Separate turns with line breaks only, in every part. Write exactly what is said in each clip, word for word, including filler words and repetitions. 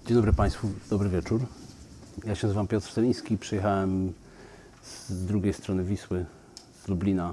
Dzień dobry Państwu, dobry wieczór. Ja się nazywam Piotr Steliński, przyjechałem z drugiej strony Wisły, z Lublina.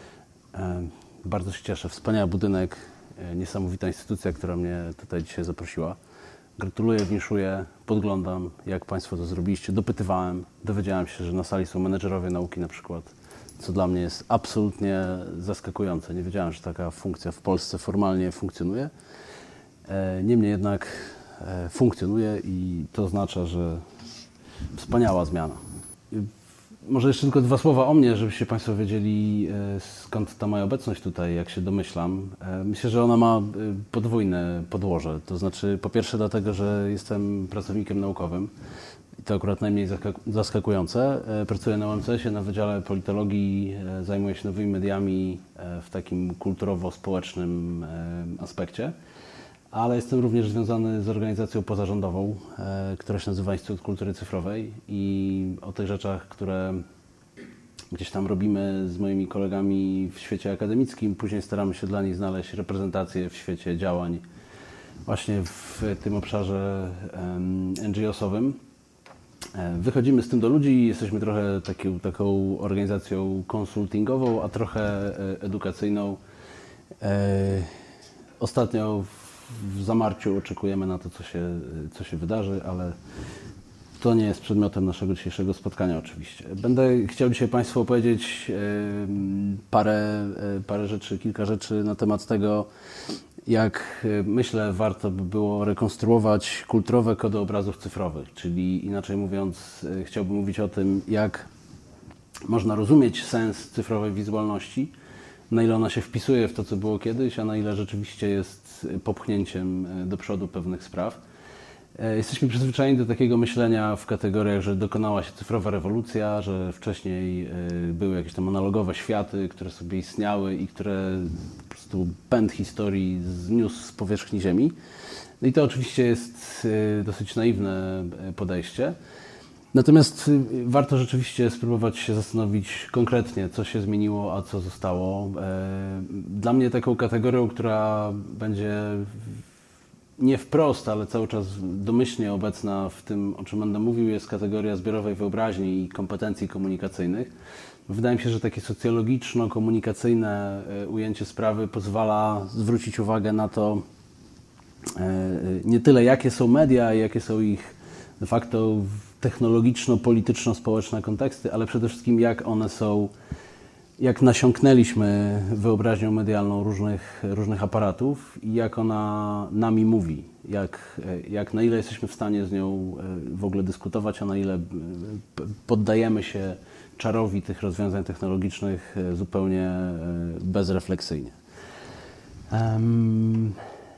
Bardzo się cieszę, wspaniały budynek, niesamowita instytucja, która mnie tutaj dzisiaj zaprosiła. Gratuluję, winszuję, podglądam, jak Państwo to zrobiliście. Dopytywałem, dowiedziałem się, że na sali są menedżerowie nauki na przykład, co dla mnie jest absolutnie zaskakujące. Nie wiedziałem, że taka funkcja w Polsce formalnie funkcjonuje. Niemniej jednak funkcjonuje i to oznacza, że wspaniała zmiana. Może jeszcze tylko dwa słowa o mnie, żebyście Państwo wiedzieli, skąd ta moja obecność tutaj, jak się domyślam. Myślę, że ona ma podwójne podłoże. To znaczy, po pierwsze dlatego, że jestem pracownikiem naukowym i to akurat najmniej zaskakujące. Pracuję na U M C S ie na Wydziale Politologii, zajmuję się nowymi mediami w takim kulturowo-społecznym aspekcie. Ale jestem również związany z organizacją pozarządową, e, która się nazywa Instytut Kultury Cyfrowej i o tych rzeczach, które gdzieś tam robimy z moimi kolegami w świecie akademickim, później staramy się dla nich znaleźć reprezentację w świecie działań właśnie w tym obszarze N G O sowym. E, wychodzimy z tym do ludzi, jesteśmy trochę taki, taką organizacją konsultingową, a trochę edukacyjną. E, ostatnio w zamarciu oczekujemy na to, co się, co się wydarzy, ale to nie jest przedmiotem naszego dzisiejszego spotkania oczywiście. Będę chciał dzisiaj Państwu opowiedzieć parę, parę rzeczy, kilka rzeczy na temat tego, jak myślę warto by było rekonstruować kulturowe kody obrazów cyfrowych, czyli inaczej mówiąc chciałbym mówić o tym, jak można rozumieć sens cyfrowej wizualności, na ile ona się wpisuje w to, co było kiedyś, a na ile rzeczywiście jest popchnięciem do przodu pewnych spraw. Jesteśmy przyzwyczajeni do takiego myślenia w kategoriach, że dokonała się cyfrowa rewolucja, że wcześniej były jakieś tam analogowe światy, które sobie istniały i które po prostu pęd historii zniósł z powierzchni Ziemi. No i to oczywiście jest dosyć naiwne podejście. Natomiast warto rzeczywiście spróbować się zastanowić konkretnie, co się zmieniło, a co zostało. Dla mnie taką kategorią, która będzie nie wprost, ale cały czas domyślnie obecna w tym, o czym będę mówił, jest kategoria zbiorowej wyobraźni i kompetencji komunikacyjnych. Wydaje mi się, że takie socjologiczno-komunikacyjne ujęcie sprawy pozwala zwrócić uwagę na to nie tyle, jakie są media, jakie są ich de facto technologiczno-polityczno-społeczne konteksty, ale przede wszystkim jak one są, jak nasiąknęliśmy wyobraźnią medialną różnych, różnych aparatów i jak ona nami mówi, jak, jak na ile jesteśmy w stanie z nią w ogóle dyskutować, a na ile poddajemy się czarowi tych rozwiązań technologicznych zupełnie bezrefleksyjnie. Um,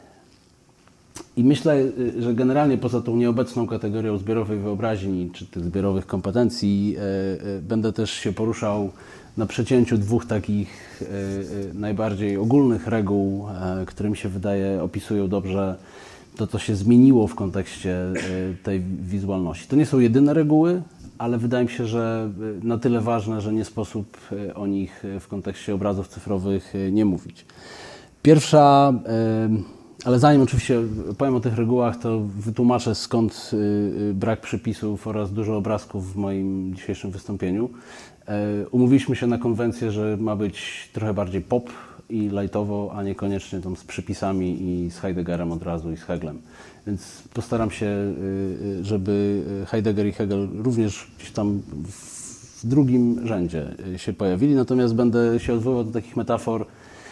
I myślę, że generalnie poza tą nieobecną kategorią zbiorowej wyobraźni czy tych zbiorowych kompetencji będę też się poruszał na przecięciu dwóch takich najbardziej ogólnych reguł, które mi się wydaje opisują dobrze to, co się zmieniło w kontekście tej wizualności. To nie są jedyne reguły, ale wydaje mi się, że na tyle ważne, że nie sposób o nich w kontekście obrazów cyfrowych nie mówić. Pierwsza... Ale zanim oczywiście powiem o tych regułach, to wytłumaczę, skąd brak przepisów oraz dużo obrazków w moim dzisiejszym wystąpieniu. Umówiliśmy się na konwencję, że ma być trochę bardziej pop i lightowo, a niekoniecznie tam z przypisami i z Heideggerem od razu i z Hegelem. Więc postaram się, żeby Heidegger i Hegel również gdzieś tam w drugim rzędzie się pojawili, natomiast będę się odwoływał do takich metafor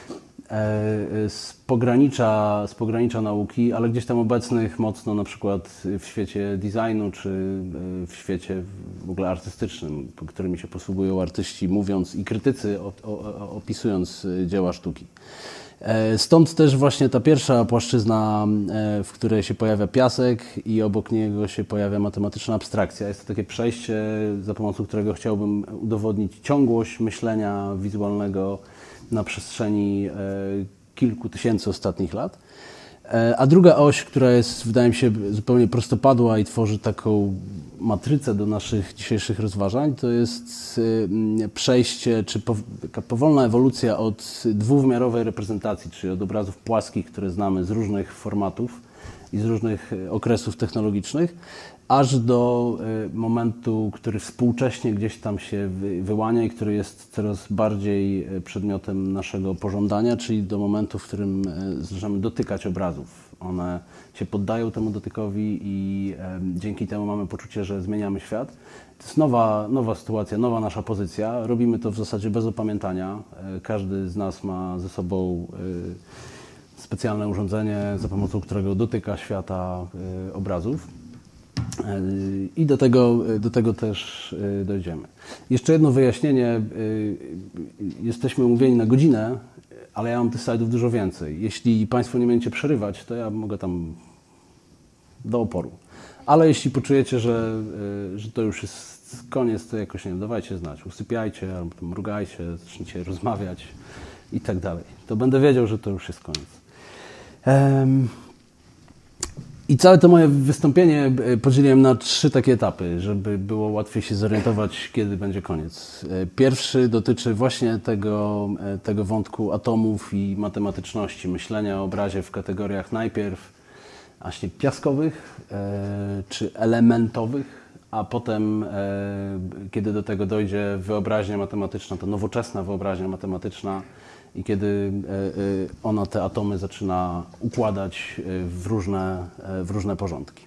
z pogranicza, z pogranicza nauki, ale gdzieś tam obecnych mocno na przykład w świecie designu czy w świecie w ogóle artystycznym, którymi się posługują artyści, mówiąc i krytycy opisując dzieła sztuki. Stąd też właśnie ta pierwsza płaszczyzna, w której się pojawia piasek i obok niego się pojawia matematyczna abstrakcja. Jest to takie przejście, za pomocą którego chciałbym udowodnić ciągłość myślenia wizualnego na przestrzeni kilku tysięcy ostatnich lat. A druga oś, która jest, wydaje mi się, zupełnie prostopadła i tworzy taką matrycę do naszych dzisiejszych rozważań, to jest przejście, czy taka powolna ewolucja od dwuwymiarowej reprezentacji, czyli od obrazów płaskich, które znamy z różnych formatów, i z różnych okresów technologicznych, aż do momentu, który współcześnie gdzieś tam się wyłania i który jest coraz bardziej przedmiotem naszego pożądania, czyli do momentu, w którym zaczynamy dotykać obrazów. One się poddają temu dotykowi i dzięki temu mamy poczucie, że zmieniamy świat. To jest nowa, nowa sytuacja, nowa nasza pozycja. Robimy to w zasadzie bez opamiętania. Każdy z nas ma ze sobą specjalne urządzenie, za pomocą którego dotyka świata obrazów. I do tego, do tego też dojdziemy. Jeszcze jedno wyjaśnienie. Jesteśmy umówieni na godzinę, ale ja mam tych slajdów dużo więcej. Jeśli Państwo nie będziecie przerywać, to ja mogę tam do oporu. Ale jeśli poczujecie, że, że to już jest koniec, to jakoś nie wiem, dawajcie znać. Usypiajcie, albo mrugajcie, zacznijcie rozmawiać i tak dalej. To będę wiedział, że to już jest koniec. Um, I całe to moje wystąpienie podzieliłem na trzy takie etapy, żeby było łatwiej się zorientować, kiedy będzie koniec. Pierwszy dotyczy właśnie tego, tego wątku atomów i matematyczności, myślenia o obrazie w kategoriach najpierw właśnie piaskowych e, czy elementowych, a potem, e, kiedy do tego dojdzie wyobraźnia matematyczna, to nowoczesna wyobraźnia matematyczna, i kiedy ona te atomy zaczyna układać w różne, w różne porządki.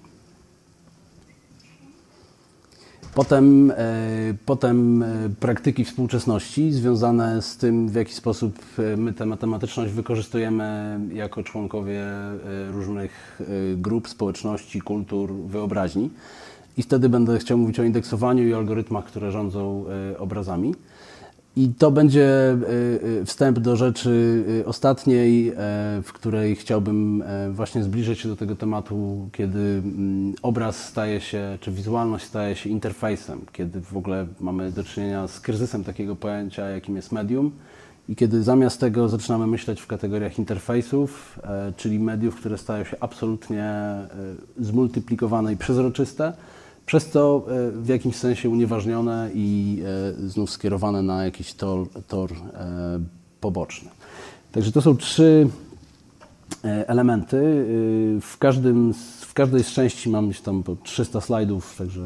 Potem, potem praktyki współczesności związane z tym, w jaki sposób my tę matematyczność wykorzystujemy jako członkowie różnych grup, społeczności, kultur, wyobraźni. I wtedy będę chciał mówić o indeksowaniu i algorytmach, które rządzą obrazami. I to będzie wstęp do rzeczy ostatniej, w której chciałbym właśnie zbliżyć się do tego tematu, kiedy obraz staje się, czy wizualność staje się interfejsem, kiedy w ogóle mamy do czynienia z kryzysem takiego pojęcia, jakim jest medium, i kiedy zamiast tego zaczynamy myśleć w kategoriach interfejsów, czyli mediów, które stają się absolutnie zmultiplikowane i przezroczyste, przez to w jakimś sensie unieważnione i znów skierowane na jakiś tor, tor poboczny. Także to są trzy elementy. W, każdym, w każdej z części mam gdzieś tam trzysta slajdów, także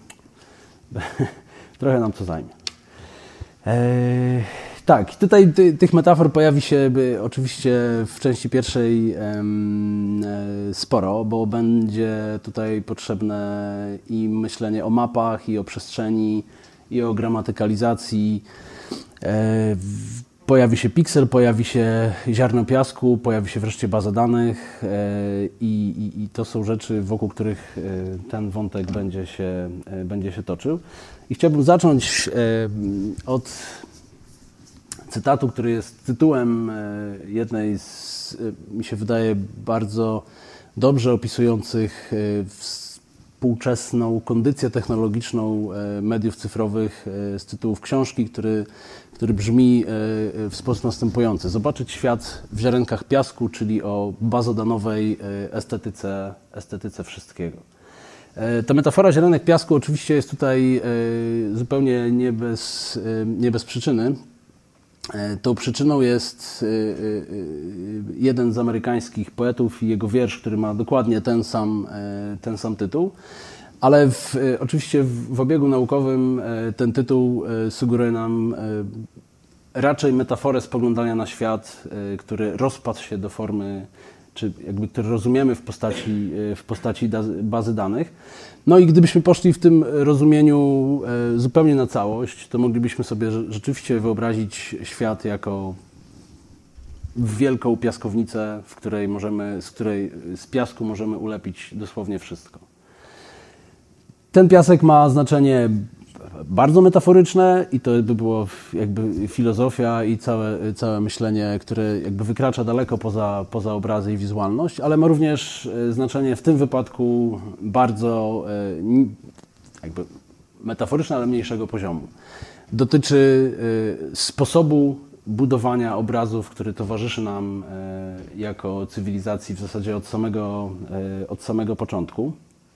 trochę nam to zajmie. Tak, tutaj ty, tych metafor pojawi się by, oczywiście w części pierwszej em, sporo, bo będzie tutaj potrzebne i myślenie o mapach, i o przestrzeni, i o gramatykalizacji. E, w, pojawi się piksel, pojawi się ziarno piasku, pojawi się wreszcie baza danych e, i, i, i to są rzeczy, wokół których e, ten wątek będzie się, e, będzie się toczył. I chciałbym zacząć e, od cytatu, który jest tytułem jednej z, mi się wydaje, bardzo dobrze opisujących współczesną kondycję technologiczną mediów cyfrowych, z tytułów książki, który, który brzmi w sposób następujący. Zobaczyć świat w ziarenkach piasku, czyli o bazodanowej estetyce, estetyce wszystkiego. Ta metafora ziarenek piasku oczywiście jest tutaj zupełnie nie bez, nie bez przyczyny. Tą przyczyną jest jeden z amerykańskich poetów i jego wiersz, który ma dokładnie ten sam, ten sam tytuł, ale w, oczywiście w obiegu naukowym ten tytuł sugeruje nam raczej metaforę spoglądania na świat, który rozpadł się do formy, czy jakby który rozumiemy w postaci, w postaci bazy danych. No i gdybyśmy poszli w tym rozumieniu zupełnie na całość, to moglibyśmy sobie rzeczywiście wyobrazić świat jako wielką piaskownicę, w której możemy, z której z piasku możemy ulepić dosłownie wszystko. Ten piasek ma znaczenie bardzo metaforyczne i to by było jakby filozofia i całe, całe myślenie, które jakby wykracza daleko poza, poza obrazy i wizualność, ale ma również znaczenie w tym wypadku bardzo jakby metaforyczne, ale mniejszego poziomu. Dotyczy sposobu budowania obrazów, który towarzyszy nam jako cywilizacji w zasadzie od samego, od samego początku.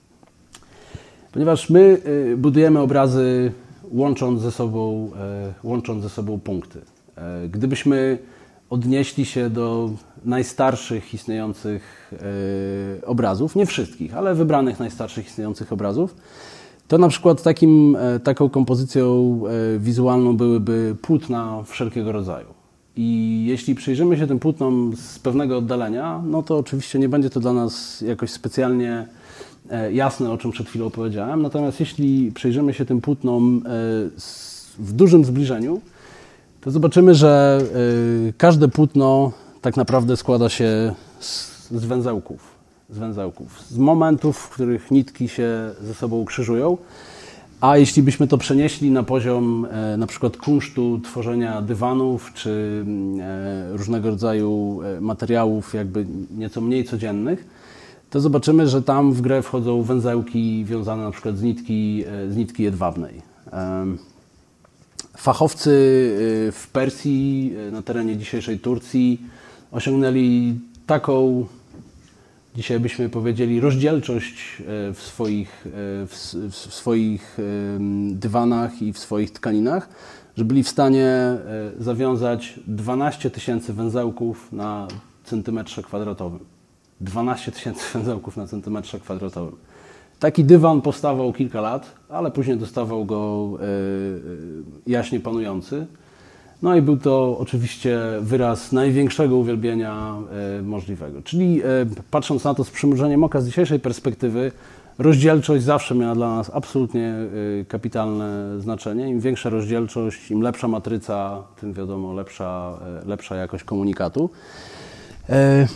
Ponieważ my budujemy obrazy łącząc ze sobą, łącząc ze sobą punkty. Gdybyśmy odnieśli się do najstarszych istniejących e, obrazów, nie wszystkich, ale wybranych najstarszych istniejących obrazów, to na przykład takim, e, taką kompozycją e, wizualną byłyby płótna wszelkiego rodzaju. I jeśli przyjrzymy się tym płótnom z pewnego oddalenia, no to oczywiście nie będzie to dla nas jakoś specjalnie e, jasne, o czym przed chwilą powiedziałem. Natomiast jeśli przyjrzymy się tym płótnom e, z, w dużym zbliżeniu, to zobaczymy, że y, każde płótno tak naprawdę składa się z, z węzełków, z węzełków, z momentów, w których nitki się ze sobą krzyżują, a jeśli byśmy to przenieśli na poziom e, na przykład kunsztu tworzenia dywanów czy e, różnego rodzaju materiałów jakby nieco mniej codziennych, to zobaczymy, że tam w grę wchodzą węzełki wiązane na przykład z nitki, z nitki jedwabnej. E, Fachowcy w Persji, na terenie dzisiejszej Turcji, osiągnęli taką, dzisiaj byśmy powiedzieli, rozdzielczość w swoich, w, w swoich dywanach i w swoich tkaninach, że byli w stanie zawiązać dwanaście tysięcy węzełków na centymetrze kwadratowym. dwanaście tysięcy węzełków na centymetrze kwadratowym. Taki dywan powstawał kilka lat, ale później dostawał go y, jaśnie panujący. No i był to oczywiście wyraz największego uwielbienia y, możliwego. Czyli y, patrząc na to z przymrużeniem oka z dzisiejszej perspektywy, rozdzielczość zawsze miała dla nas absolutnie y, kapitalne znaczenie. Im większa rozdzielczość, im lepsza matryca, tym wiadomo lepsza, y, lepsza jakość komunikatu. Y,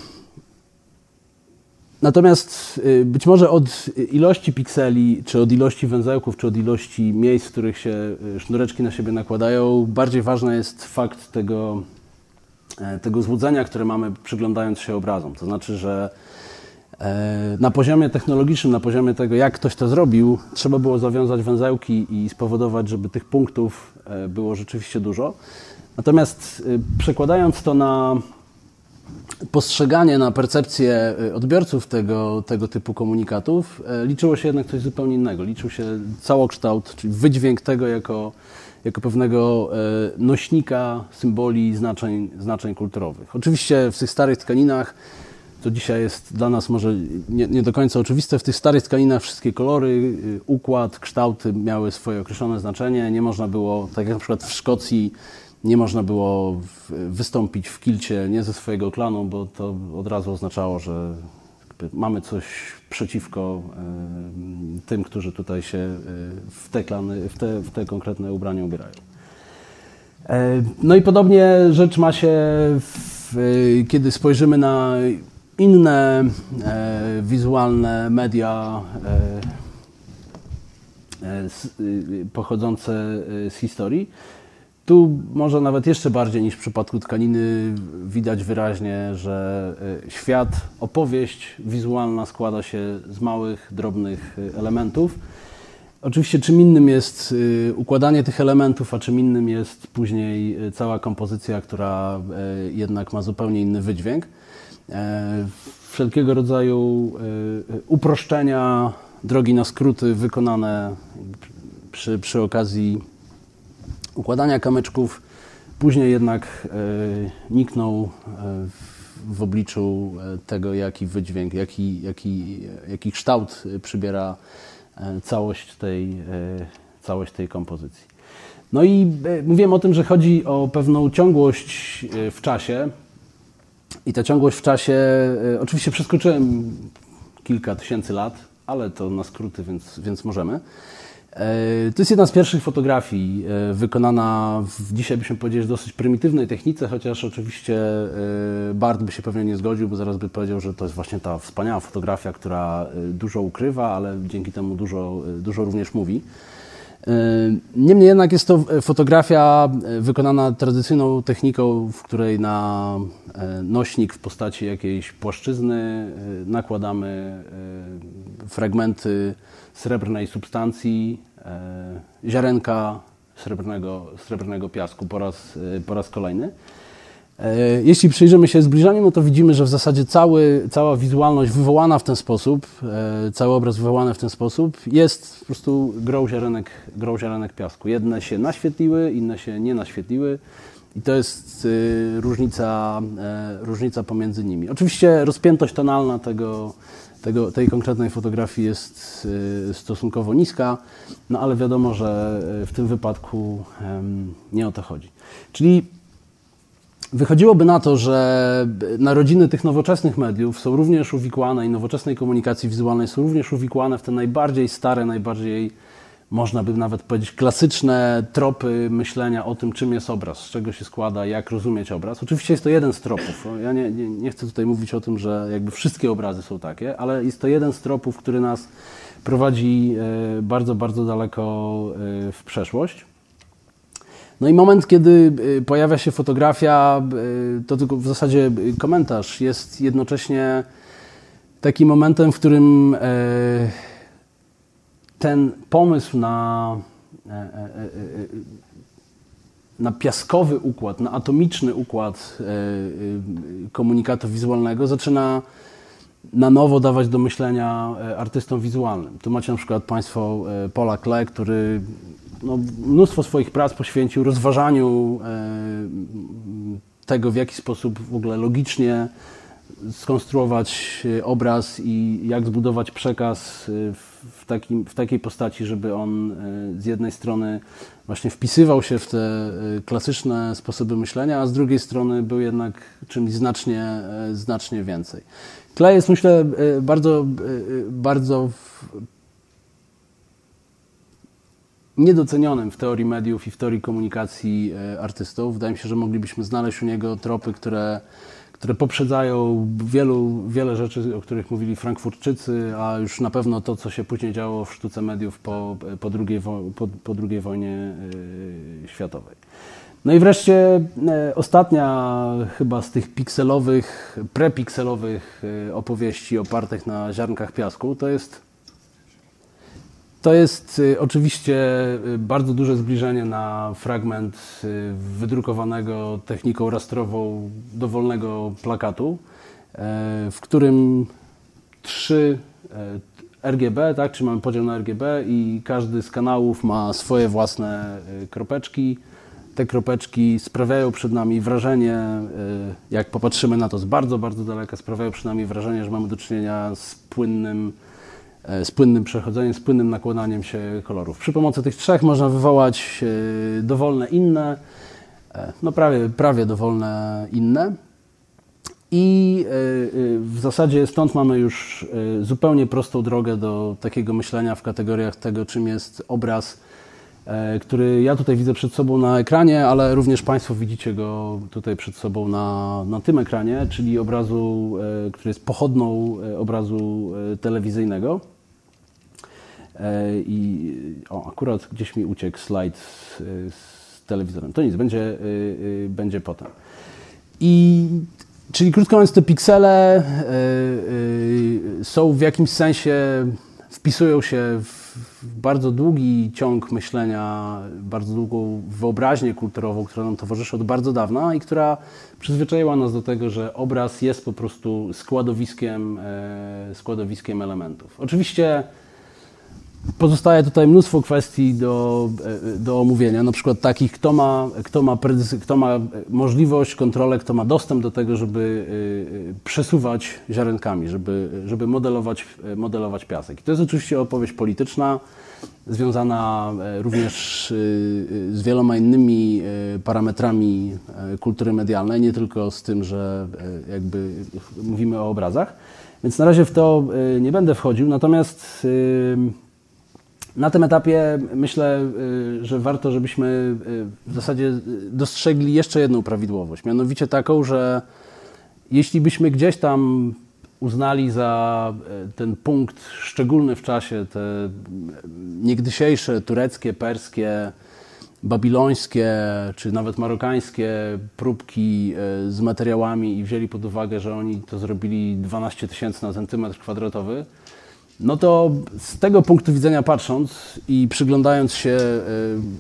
Natomiast być może od ilości pikseli, czy od ilości węzełków, czy od ilości miejsc, w których się sznureczki na siebie nakładają, bardziej ważny jest fakt tego, tego złudzenia, które mamy przyglądając się obrazom. To znaczy, że na poziomie technologicznym, na poziomie tego, jak ktoś to zrobił, trzeba było zawiązać węzełki i spowodować, żeby tych punktów było rzeczywiście dużo. Natomiast przekładając to na postrzeganie, na percepcję odbiorców tego, tego typu komunikatów, liczyło się jednak coś zupełnie innego. Liczył się całokształt, czyli wydźwięk tego jako, jako pewnego nośnika symboli, znaczeń, znaczeń kulturowych. Oczywiście w tych starych tkaninach, to dzisiaj jest dla nas może nie, nie do końca oczywiste, w tych starych tkaninach wszystkie kolory, układ, kształty miały swoje określone znaczenie. Nie można było, tak jak na przykład w Szkocji, nie można było wystąpić w kilcie nie ze swojego klanu, bo to od razu oznaczało, że mamy coś przeciwko y, tym, którzy tutaj się y, w te klany, w te, w te konkretne ubrania ubierają. Y, no i podobnie rzecz ma się, w, y, kiedy spojrzymy na inne y, wizualne media y, y, pochodzące z historii. Tu może nawet jeszcze bardziej niż w przypadku tkaniny widać wyraźnie, że świat, opowieść wizualna składa się z małych, drobnych elementów. Oczywiście czym innym jest układanie tych elementów, a czym innym jest później cała kompozycja, która jednak ma zupełnie inny wydźwięk. Wszelkiego rodzaju uproszczenia, drogi na skróty wykonane przy, przy okazji układania kamyczków, później jednak e, nikną e, w obliczu tego, jaki wydźwięk, jaki, jaki, jaki kształt przybiera e, całość tej, e, całość tej kompozycji. No i e, mówiłem o tym, że chodzi o pewną ciągłość e, w czasie i ta ciągłość w czasie, e, oczywiście przeskoczyłem kilka tysięcy lat, ale to na skróty, więc, więc możemy. To jest jedna z pierwszych fotografii wykonana w, dzisiaj byśmy powiedzieli, dosyć prymitywnej technice, chociaż oczywiście Barth by się pewnie nie zgodził, bo zaraz by powiedział, że to jest właśnie ta wspaniała fotografia, która dużo ukrywa, ale dzięki temu dużo, dużo również mówi. Niemniej jednak jest to fotografia wykonana tradycyjną techniką, w której na nośnik w postaci jakiejś płaszczyzny nakładamy fragmenty srebrnej substancji, ziarenka srebrnego, srebrnego piasku po raz, po raz kolejny. Jeśli przyjrzymy się zbliżeniu, no to widzimy, że w zasadzie cały, cała wizualność wywołana w ten sposób, cały obraz wywołany w ten sposób jest po prostu grą ziarenek, grą ziarenek piasku. Jedne się naświetliły, inne się nie naświetliły i to jest różnica, różnica pomiędzy nimi. Oczywiście rozpiętość tonalna tego, tego, tej konkretnej fotografii jest stosunkowo niska, no ale wiadomo, że w tym wypadku nie o to chodzi. Czyli wychodziłoby na to, że narodziny tych nowoczesnych mediów są również uwikłane i nowoczesnej komunikacji wizualnej są również uwikłane w te najbardziej stare, najbardziej, można by nawet powiedzieć, klasyczne tropy myślenia o tym, czym jest obraz, z czego się składa, jak rozumieć obraz. Oczywiście jest to jeden z tropów. Ja nie, nie, nie chcę tutaj mówić o tym, że jakby wszystkie obrazy są takie, ale jest to jeden z tropów, który nas prowadzi bardzo, bardzo daleko w przeszłość. No i moment, kiedy pojawia się fotografia, to tylko w zasadzie komentarz, jest jednocześnie takim momentem, w którym ten pomysł na, na piaskowy układ, na atomiczny układ komunikatu wizualnego zaczyna na nowo dawać do myślenia artystom wizualnym. Tu macie na przykład Państwo Paula Klee, który no, mnóstwo swoich prac poświęcił rozważaniu tego, w jaki sposób w ogóle logicznie skonstruować obraz i jak zbudować przekaz w, takim, w takiej postaci, żeby on z jednej strony właśnie wpisywał się w te klasyczne sposoby myślenia, a z drugiej strony był jednak czymś znacznie, znacznie więcej. Klee jest, myślę, bardzo, bardzo niedocenionym w teorii mediów i w teorii komunikacji artystów. Wydaje mi się, że moglibyśmy znaleźć u niego tropy, które, które poprzedzają wielu, wiele rzeczy, o których mówili Frankfurtczycy, a już na pewno to, co się później działo w sztuce mediów po, po, drugiej, po, po drugiej wojnie światowej. No i wreszcie ostatnia chyba z tych pikselowych, prepikselowych opowieści opartych na ziarnkach piasku, to jest To jest oczywiście bardzo duże zbliżenie na fragment wydrukowanego techniką rastrową dowolnego plakatu, w którym trzy R G B, tak, czy mamy podział na R G B i każdy z kanałów ma swoje własne kropeczki. Te kropeczki sprawiają przed nami wrażenie, jak popatrzymy na to z bardzo, bardzo daleka, sprawiają przed nami wrażenie, że mamy do czynienia z płynnym z płynnym przechodzeniem, z płynnym nakładaniem się kolorów. Przy pomocy tych trzech można wywołać dowolne inne, no prawie, prawie dowolne inne. I w zasadzie stąd mamy już zupełnie prostą drogę do takiego myślenia w kategoriach tego, czym jest obraz, który ja tutaj widzę przed sobą na ekranie, ale również Państwo widzicie go tutaj przed sobą na, na tym ekranie, czyli obrazu, który jest pochodną obrazu telewizyjnego. I o, akurat gdzieś mi uciekł slajd z, z telewizorem. To nic, będzie, będzie potem. I czyli krótko mówiąc, te piksele są w jakimś sensie, wpisują się w bardzo długi ciąg myślenia, bardzo długą wyobraźnię kulturową, która nam towarzyszy od bardzo dawna i która przyzwyczaiła nas do tego, że obraz jest po prostu składowiskiem, składowiskiem elementów. Oczywiście pozostaje tutaj mnóstwo kwestii do, do omówienia, na przykład takich, kto ma, kto, ma kto ma możliwość, kontrolę, kto ma dostęp do tego, żeby przesuwać ziarenkami, żeby, żeby modelować, modelować piasek. I to jest oczywiście opowieść polityczna, związana również z wieloma innymi parametrami kultury medialnej, nie tylko z tym, że jakby mówimy o obrazach. Więc na razie w to nie będę wchodził, natomiast na tym etapie myślę, że warto, żebyśmy w zasadzie dostrzegli jeszcze jedną prawidłowość, mianowicie taką, że jeśli byśmy gdzieś tam uznali za ten punkt szczególny w czasie te niegdysiejsze tureckie, perskie, babilońskie czy nawet marokańskie próbki z materiałami i wzięli pod uwagę, że oni to zrobili dwanaście tysięcy na centymetr kwadratowy, no to z tego punktu widzenia patrząc i przyglądając się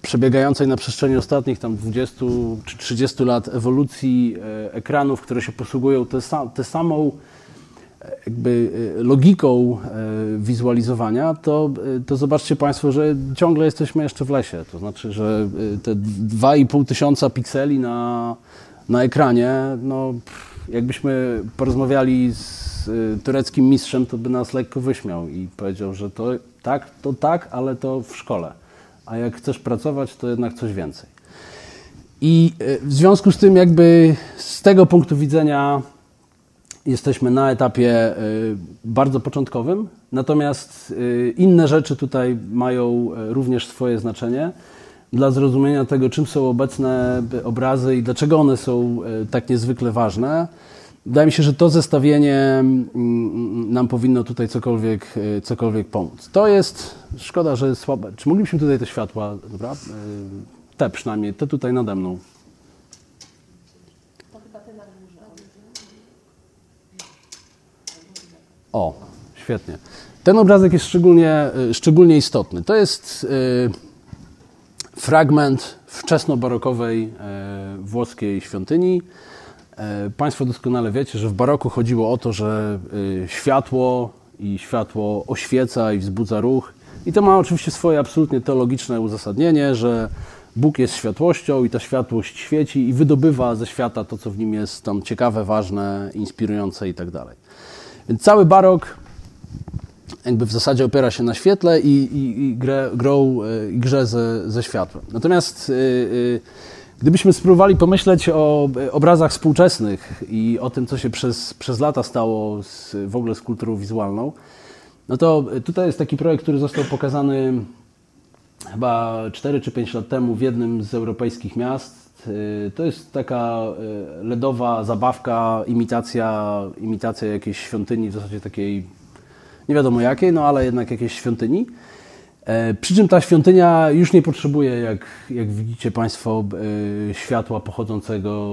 przebiegającej na przestrzeni ostatnich tam dwudziestu czy trzydziestu lat ewolucji ekranów, które się posługują tę te samą jakby logiką wizualizowania, to, to zobaczcie Państwo, że ciągle jesteśmy jeszcze w lesie. To znaczy, że te dwa i pół tysiąca pikseli na, na ekranie, no jakbyśmy porozmawiali z tureckim mistrzem, to by nas lekko wyśmiał i powiedział, że to tak, to tak, ale to w szkole. A jak chcesz pracować, to jednak coś więcej. I w związku z tym jakby z tego punktu widzenia jesteśmy na etapie bardzo początkowym, natomiast inne rzeczy tutaj mają również swoje znaczenie dla zrozumienia tego, czym są obecne obrazy i dlaczego one są tak niezwykle ważne. Wydaje mi się, że to zestawienie nam powinno tutaj cokolwiek, cokolwiek pomóc. To jest, szkoda, że słabe. Czy moglibyśmy tutaj te światła, dobra? Te przynajmniej, te tutaj nade mną. O, świetnie. Ten obrazek jest szczególnie, szczególnie istotny. To jest y, fragment wczesnobarokowej y, włoskiej świątyni. Y, Państwo doskonale wiecie, że w baroku chodziło o to, że y, światło i światło oświeca i wzbudza ruch. I to ma oczywiście swoje absolutnie teologiczne uzasadnienie, że Bóg jest światłością i ta światłość świeci i wydobywa ze świata to, co w nim jest tam ciekawe, ważne, inspirujące i tak dalej. Więc cały barok jakby w zasadzie opiera się na świetle i, i, i grę, grą, i grze ze, ze światłem. Natomiast y, y, gdybyśmy spróbowali pomyśleć o obrazach współczesnych i o tym, co się przez, przez lata stało z, w ogóle z kulturą wizualną, no to tutaj jest taki projekt, który został pokazany chyba cztery czy pięć lat temu w jednym z europejskich miast. To jest taka ledowa zabawka, imitacja, imitacja jakiejś świątyni, w zasadzie takiej, nie wiadomo jakiej, no ale jednak jakiejś świątyni. Przy czym ta świątynia już nie potrzebuje, jak, jak widzicie Państwo, światła pochodzącego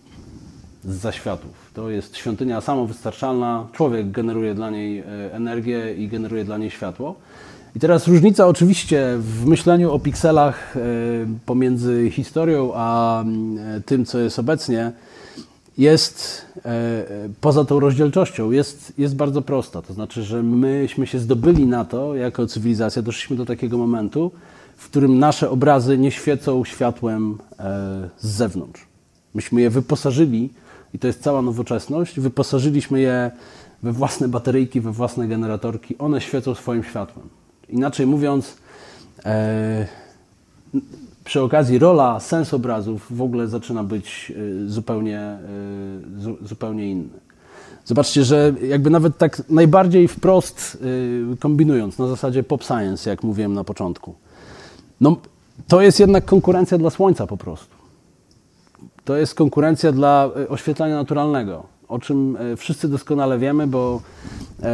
z zaświatów. To jest świątynia samowystarczalna, człowiek generuje dla niej energię i generuje dla niej światło. I teraz różnica oczywiście w myśleniu o pikselach pomiędzy historią a tym, co jest obecnie, jest poza tą rozdzielczością, jest, jest bardzo prosta. To znaczy, że myśmy się zdobyli na to, jako cywilizacja, doszliśmy do takiego momentu, w którym nasze obrazy nie świecą światłem z zewnątrz. Myśmy je wyposażyli, i to jest cała nowoczesność, wyposażyliśmy je we własne bateryjki, we własne generatorki, one świecą swoim światłem. Inaczej mówiąc, e, przy okazji rola, sens obrazów w ogóle zaczyna być e, zupełnie, e, zu, zupełnie inny. Zobaczcie, że jakby nawet tak najbardziej wprost e, kombinując, na zasadzie pop science, jak mówiłem na początku, no, to jest jednak konkurencja dla Słońca po prostu. To jest konkurencja dla oświetlenia naturalnego, o czym wszyscy doskonale wiemy, bo e,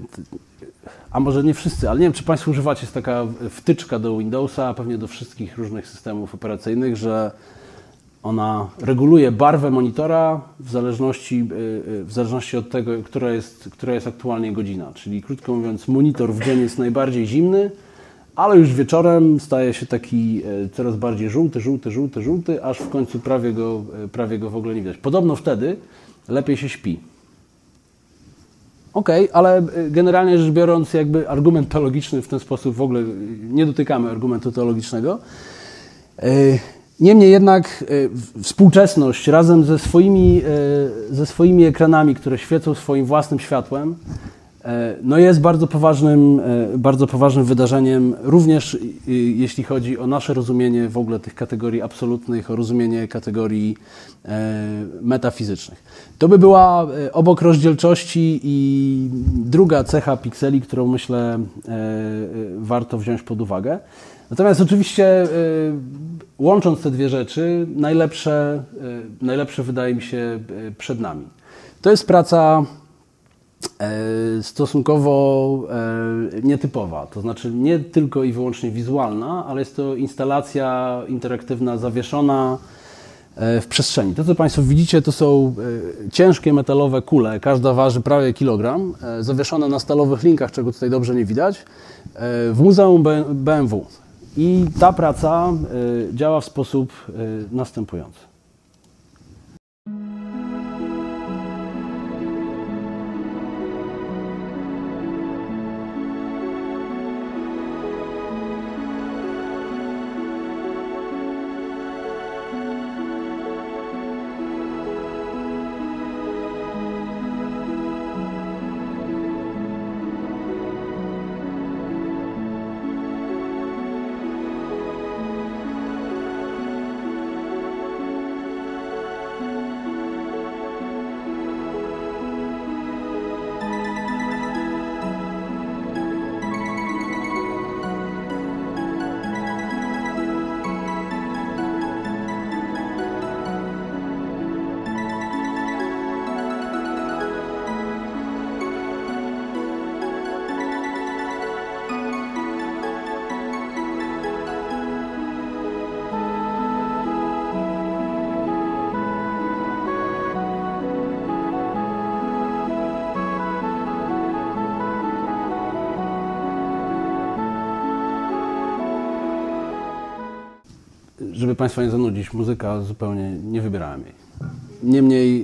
a może nie wszyscy, ale nie wiem, czy Państwo używacie, jest taka wtyczka do Windowsa, a pewnie do wszystkich różnych systemów operacyjnych, że ona reguluje barwę monitora w zależności, w zależności od tego, która jest, która jest aktualnie godzina. Czyli krótko mówiąc, monitor w dzień jest najbardziej zimny, ale już wieczorem staje się taki coraz bardziej żółty, żółty, żółty, żółty, aż w końcu prawie go, prawie go w ogóle nie widać. Podobno wtedy lepiej się śpi. Okej, okay, ale generalnie rzecz biorąc, jakby argument teologiczny w ten sposób w ogóle nie dotykamy argumentu teologicznego. Niemniej jednak współczesność razem ze swoimi, ze swoimi ekranami, które świecą swoim własnym światłem, no jest bardzo poważnym, bardzo poważnym wydarzeniem, również jeśli chodzi o nasze rozumienie w ogóle tych kategorii absolutnych, o rozumienie kategorii metafizycznych. To by była obok rozdzielczości i druga cecha pikseli, którą myślę warto wziąć pod uwagę. Natomiast oczywiście łącząc te dwie rzeczy, najlepsze, najlepsze wydaje mi się przed nami. To jest praca stosunkowo nietypowa, to znaczy nie tylko i wyłącznie wizualna, ale jest to instalacja interaktywna zawieszona w przestrzeni. To, co Państwo widzicie, to są ciężkie metalowe kule, każda waży prawie kilogram, zawieszone na stalowych linkach, czego tutaj dobrze nie widać, w Muzeum B M W. I ta praca działa w sposób następujący. Żeby Państwa nie zanudzić, muzyka zupełnie nie wybierałem jej. Niemniej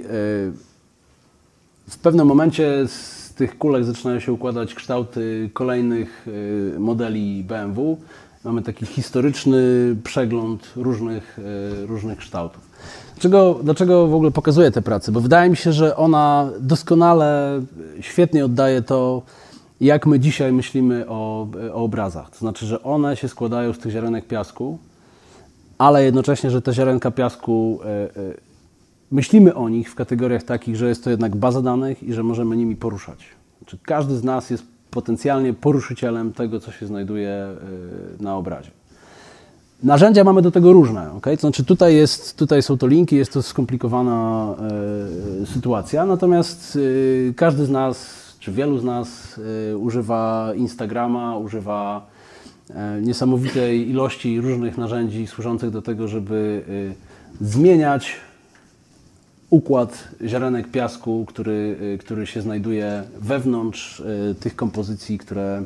w pewnym momencie z tych kulek zaczynają się układać kształty kolejnych modeli B M W. Mamy taki historyczny przegląd różnych, różnych kształtów. Dlaczego, dlaczego w ogóle pokazuję tę pracę? Bo wydaje mi się, że ona doskonale, świetnie oddaje to, jak my dzisiaj myślimy o, o obrazach. To znaczy, że one się składają z tych ziarenek piasku, ale jednocześnie, że te ziarenka piasku, y, y, myślimy o nich w kategoriach takich, że jest to jednak baza danych i że możemy nimi poruszać. Znaczy, każdy z nas jest potencjalnie poruszycielem tego, co się znajduje y, na obrazie. Narzędzia mamy do tego różne, okay? To znaczy tutaj, jest, tutaj są to linki, jest to skomplikowana y, sytuacja, natomiast y, każdy z nas, czy wielu z nas y, używa Instagrama, używa niesamowitej ilości różnych narzędzi służących do tego, żeby zmieniać układ ziarenek piasku, który, który się znajduje wewnątrz tych kompozycji, które,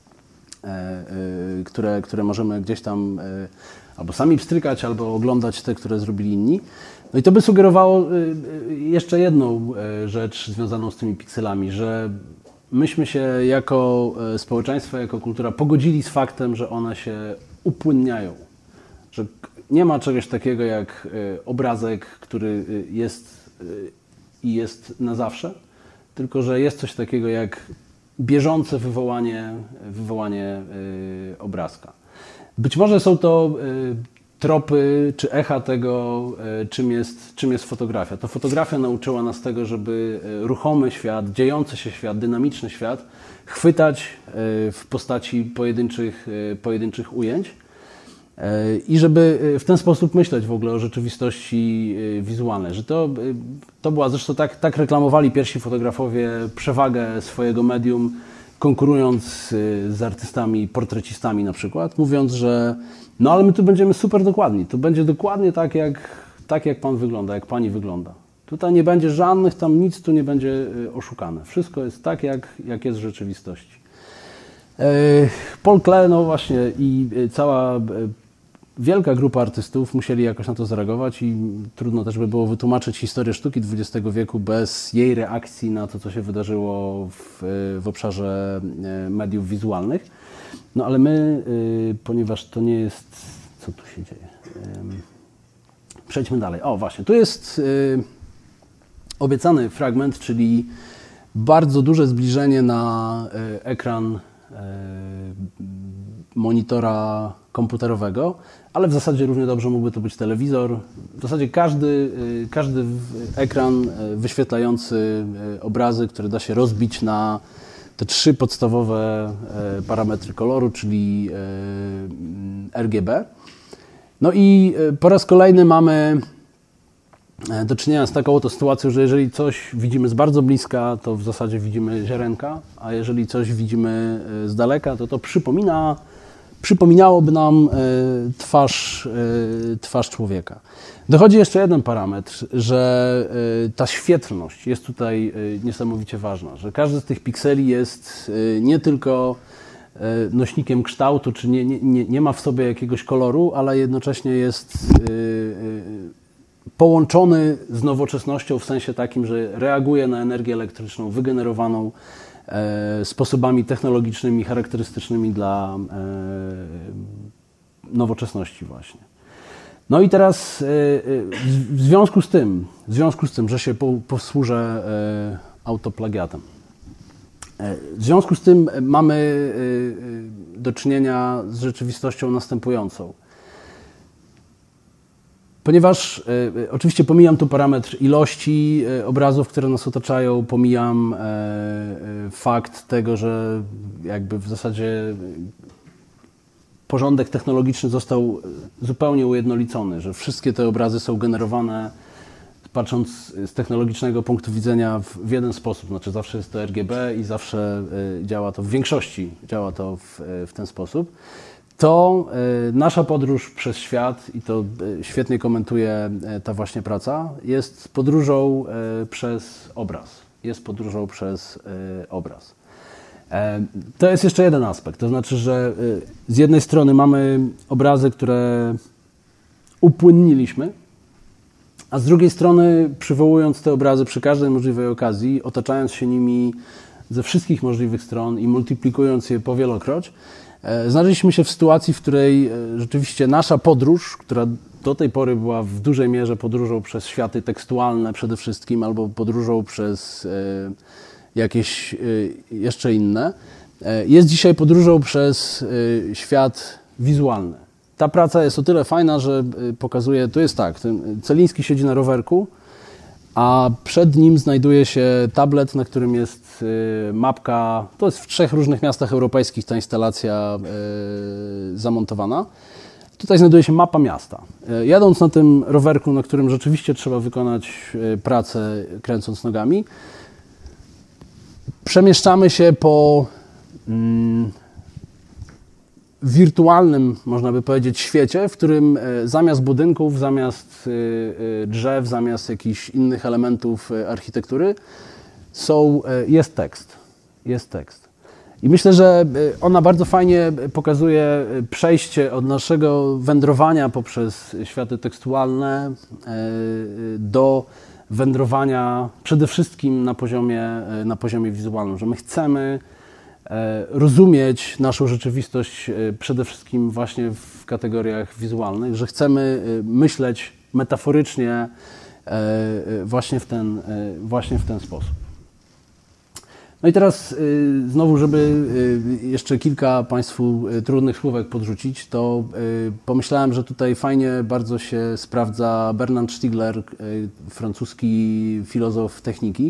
które, które możemy gdzieś tam albo sami pstrykać, albo oglądać te, które zrobili inni. No i to by sugerowało jeszcze jedną rzecz związaną z tymi pikselami, że myśmy się jako społeczeństwo, jako kultura pogodzili z faktem, że one się upłynniają. Że nie ma czegoś takiego jak obrazek, który jest i jest na zawsze, tylko że jest coś takiego jak bieżące wywołanie, wywołanie obrazka. Być może są to tropy czy echa tego, czym jest, czym jest fotografia. To fotografia nauczyła nas tego, żeby ruchomy świat, dziejący się świat, dynamiczny świat chwytać w postaci pojedynczych, pojedynczych ujęć i żeby w ten sposób myśleć w ogóle o rzeczywistości wizualnej. Że to, to była, zresztą tak, tak reklamowali pierwsi fotografowie przewagę swojego medium, konkurując z artystami, portrecistami na przykład, mówiąc, że no ale my tu będziemy super dokładni, to będzie dokładnie tak jak, tak, jak Pan wygląda, jak Pani wygląda. Tutaj nie będzie żadnych, tam nic tu nie będzie oszukane. Wszystko jest tak, jak, jak jest w rzeczywistości. Paul Klee, no właśnie, i cała wielka grupa artystów musieli jakoś na to zareagować i trudno też by było wytłumaczyć historię sztuki dwudziestego wieku bez jej reakcji na to, co się wydarzyło w, w obszarze mediów wizualnych. No ale my, ponieważ to nie jest... Co tu się dzieje? Przejdźmy dalej. O właśnie, tu jest obiecany fragment, czyli bardzo duże zbliżenie na ekran monitora komputerowego, ale w zasadzie równie dobrze mógłby to być telewizor. W zasadzie każdy, każdy ekran wyświetlający obrazy, który da się rozbić na te trzy podstawowe parametry koloru, czyli R G B. No i po raz kolejny mamy do czynienia z taką oto sytuacją, że jeżeli coś widzimy z bardzo bliska, to w zasadzie widzimy ziarenka, a jeżeli coś widzimy z daleka, to to przypomina, przypominałoby nam twarz, twarz człowieka. Dochodzi jeszcze jeden parametr, że ta świetlność jest tutaj niesamowicie ważna, że każdy z tych pikseli jest nie tylko nośnikiem kształtu, czy nie, nie, nie ma w sobie jakiegoś koloru, ale jednocześnie jest połączony z nowoczesnością w sensie takim, że reaguje na energię elektryczną wygenerowaną sposobami technologicznymi charakterystycznymi dla nowoczesności właśnie. No i teraz w związku z tym, w związku z tym, że się posłużę autoplagiatem, w związku z tym mamy do czynienia z rzeczywistością następującą. Ponieważ y, oczywiście pomijam tu parametr ilości y, obrazów, które nas otaczają, pomijam y, y, fakt tego, że jakby w zasadzie porządek technologiczny został zupełnie ujednolicony, że wszystkie te obrazy są generowane, patrząc z technologicznego punktu widzenia, w, w jeden sposób. Znaczy zawsze jest to R G B i zawsze y, działa to, w większości działa to w, w ten sposób. To y, nasza podróż przez świat, i to y, świetnie komentuje y, ta właśnie praca, jest podróżą y, przez obraz. Jest podróżą przez y, obraz. E, to jest jeszcze jeden aspekt. To znaczy, że y, z jednej strony mamy obrazy, które upłynniliśmy, a z drugiej strony, przywołując te obrazy przy każdej możliwej okazji, otaczając się nimi ze wszystkich możliwych stron i multiplikując je powielokroć, znaleźliśmy się w sytuacji, w której rzeczywiście nasza podróż, która do tej pory była w dużej mierze podróżą przez światy tekstualne przede wszystkim, albo podróżą przez jakieś jeszcze inne, jest dzisiaj podróżą przez świat wizualny. Ta praca jest o tyle fajna, że pokazuje, to jest tak, Celiński siedzi na rowerku, a przed nim znajduje się tablet, na którym jest mapka, to jest w trzech różnych miastach europejskich ta instalacja zamontowana. Tutaj znajduje się mapa miasta. Jadąc na tym rowerku, na którym rzeczywiście trzeba wykonać pracę kręcąc nogami, przemieszczamy się po mm, wirtualnym, można by powiedzieć, świecie, w którym zamiast budynków, zamiast drzew, zamiast jakichś innych elementów architektury są, jest tekst. Jest tekst. I myślę, że ona bardzo fajnie pokazuje przejście od naszego wędrowania poprzez światy tekstualne do wędrowania przede wszystkim na poziomie, na poziomie wizualnym, że my chcemy rozumieć naszą rzeczywistość przede wszystkim właśnie w kategoriach wizualnych, że chcemy myśleć metaforycznie właśnie w ten, właśnie w ten sposób. No i teraz znowu, żeby jeszcze kilka Państwu trudnych słówek podrzucić, to pomyślałem, że tutaj fajnie bardzo się sprawdza Bernard Stiegler, francuski filozof techniki,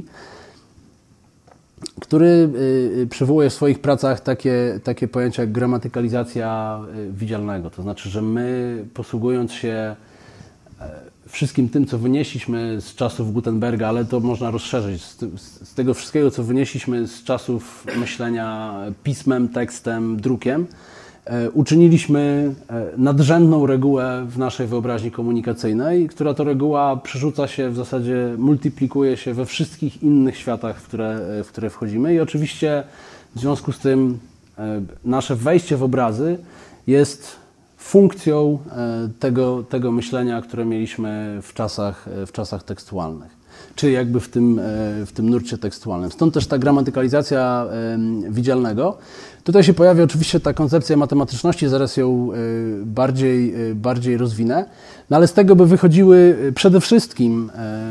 który przywołuje w swoich pracach takie, takie pojęcia jak gramatykalizacja widzialnego. To znaczy, że my, posługując się wszystkim tym, co wynieśliśmy z czasów Gutenberga, ale to można rozszerzyć, z, z tego wszystkiego, co wynieśliśmy z czasów myślenia pismem, tekstem, drukiem, uczyniliśmy nadrzędną regułę w naszej wyobraźni komunikacyjnej, która to reguła przerzuca się, w zasadzie multiplikuje się we wszystkich innych światach, w które, w które wchodzimy. I oczywiście w związku z tym nasze wejście w obrazy jest funkcją tego, tego myślenia, które mieliśmy w czasach, w czasach tekstualnych, czy jakby w tym, w tym nurcie tekstualnym. Stąd też ta gramatykalizacja widzialnego. Tutaj się pojawia oczywiście ta koncepcja matematyczności, zaraz ją bardziej, bardziej rozwinę, no ale z tego by wychodziły przede wszystkim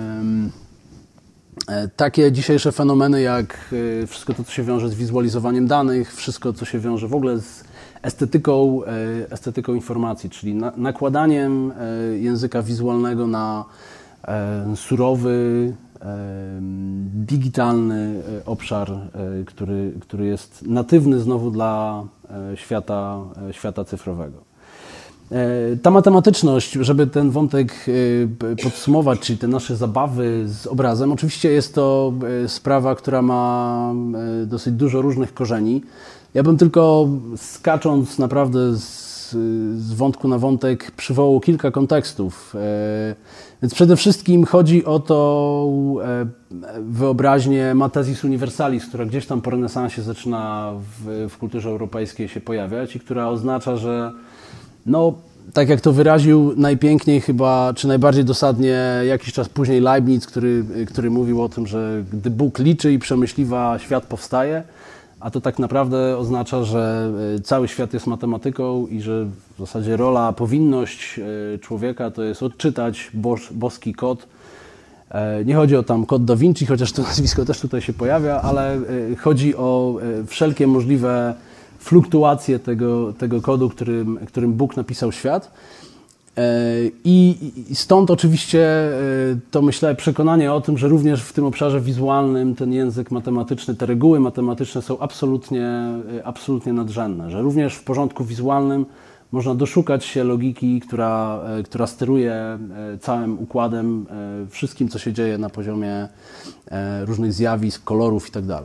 takie dzisiejsze fenomeny jak wszystko to, co się wiąże z wizualizowaniem danych, wszystko, co się wiąże w ogóle z estetyką, estetyką informacji, czyli na, nakładaniem języka wizualnego na surowy, digitalny obszar, który, który jest natywny znowu dla świata, świata cyfrowego. Ta matematyczność, żeby ten wątek podsumować, czyli te nasze zabawy z obrazem, oczywiście jest to sprawa, która ma dosyć dużo różnych korzeni. Ja bym tylko, skacząc naprawdę z z, z wątku na wątek przywołał kilka kontekstów. Więc przede wszystkim chodzi o tą wyobraźnię Mathesis Universalis, która gdzieś tam po renesansie zaczyna w, w kulturze europejskiej się pojawiać i która oznacza, że no, tak jak to wyraził najpiękniej chyba, czy najbardziej dosadnie jakiś czas później Leibniz, który, który mówił o tym, że gdy Bóg liczy i przemyśliwa, świat powstaje, a to tak naprawdę oznacza, że cały świat jest matematyką i że w zasadzie rola, powinność człowieka to jest odczytać bos, boski kod. Nie chodzi o tam kod Da Vinci, chociaż to nazwisko też tutaj się pojawia, ale chodzi o wszelkie możliwe fluktuacje tego, tego kodu, którym, którym Bóg napisał świat. I, I stąd oczywiście to, myślę, przekonanie o tym, że również w tym obszarze wizualnym ten język matematyczny, te reguły matematyczne są absolutnie, absolutnie nadrzędne, że również w porządku wizualnym można doszukać się logiki, która, która steruje całym układem, wszystkim, co się dzieje na poziomie różnych zjawisk, kolorów itd.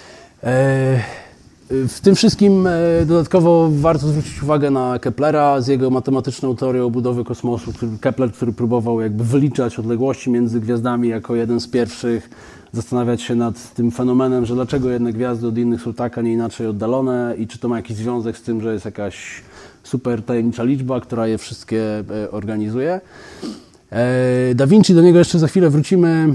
W tym wszystkim dodatkowo warto zwrócić uwagę na Keplera z jego matematyczną teorią obudowy kosmosu. Kepler, który próbował jakby wyliczać odległości między gwiazdami jako jeden z pierwszych, zastanawiać się nad tym fenomenem, że dlaczego jedne gwiazdy od innych są tak, a nie inaczej oddalone i czy to ma jakiś związek z tym, że jest jakaś super tajemnicza liczba, która je wszystkie organizuje. Da Vinci, do niego jeszcze za chwilę wrócimy.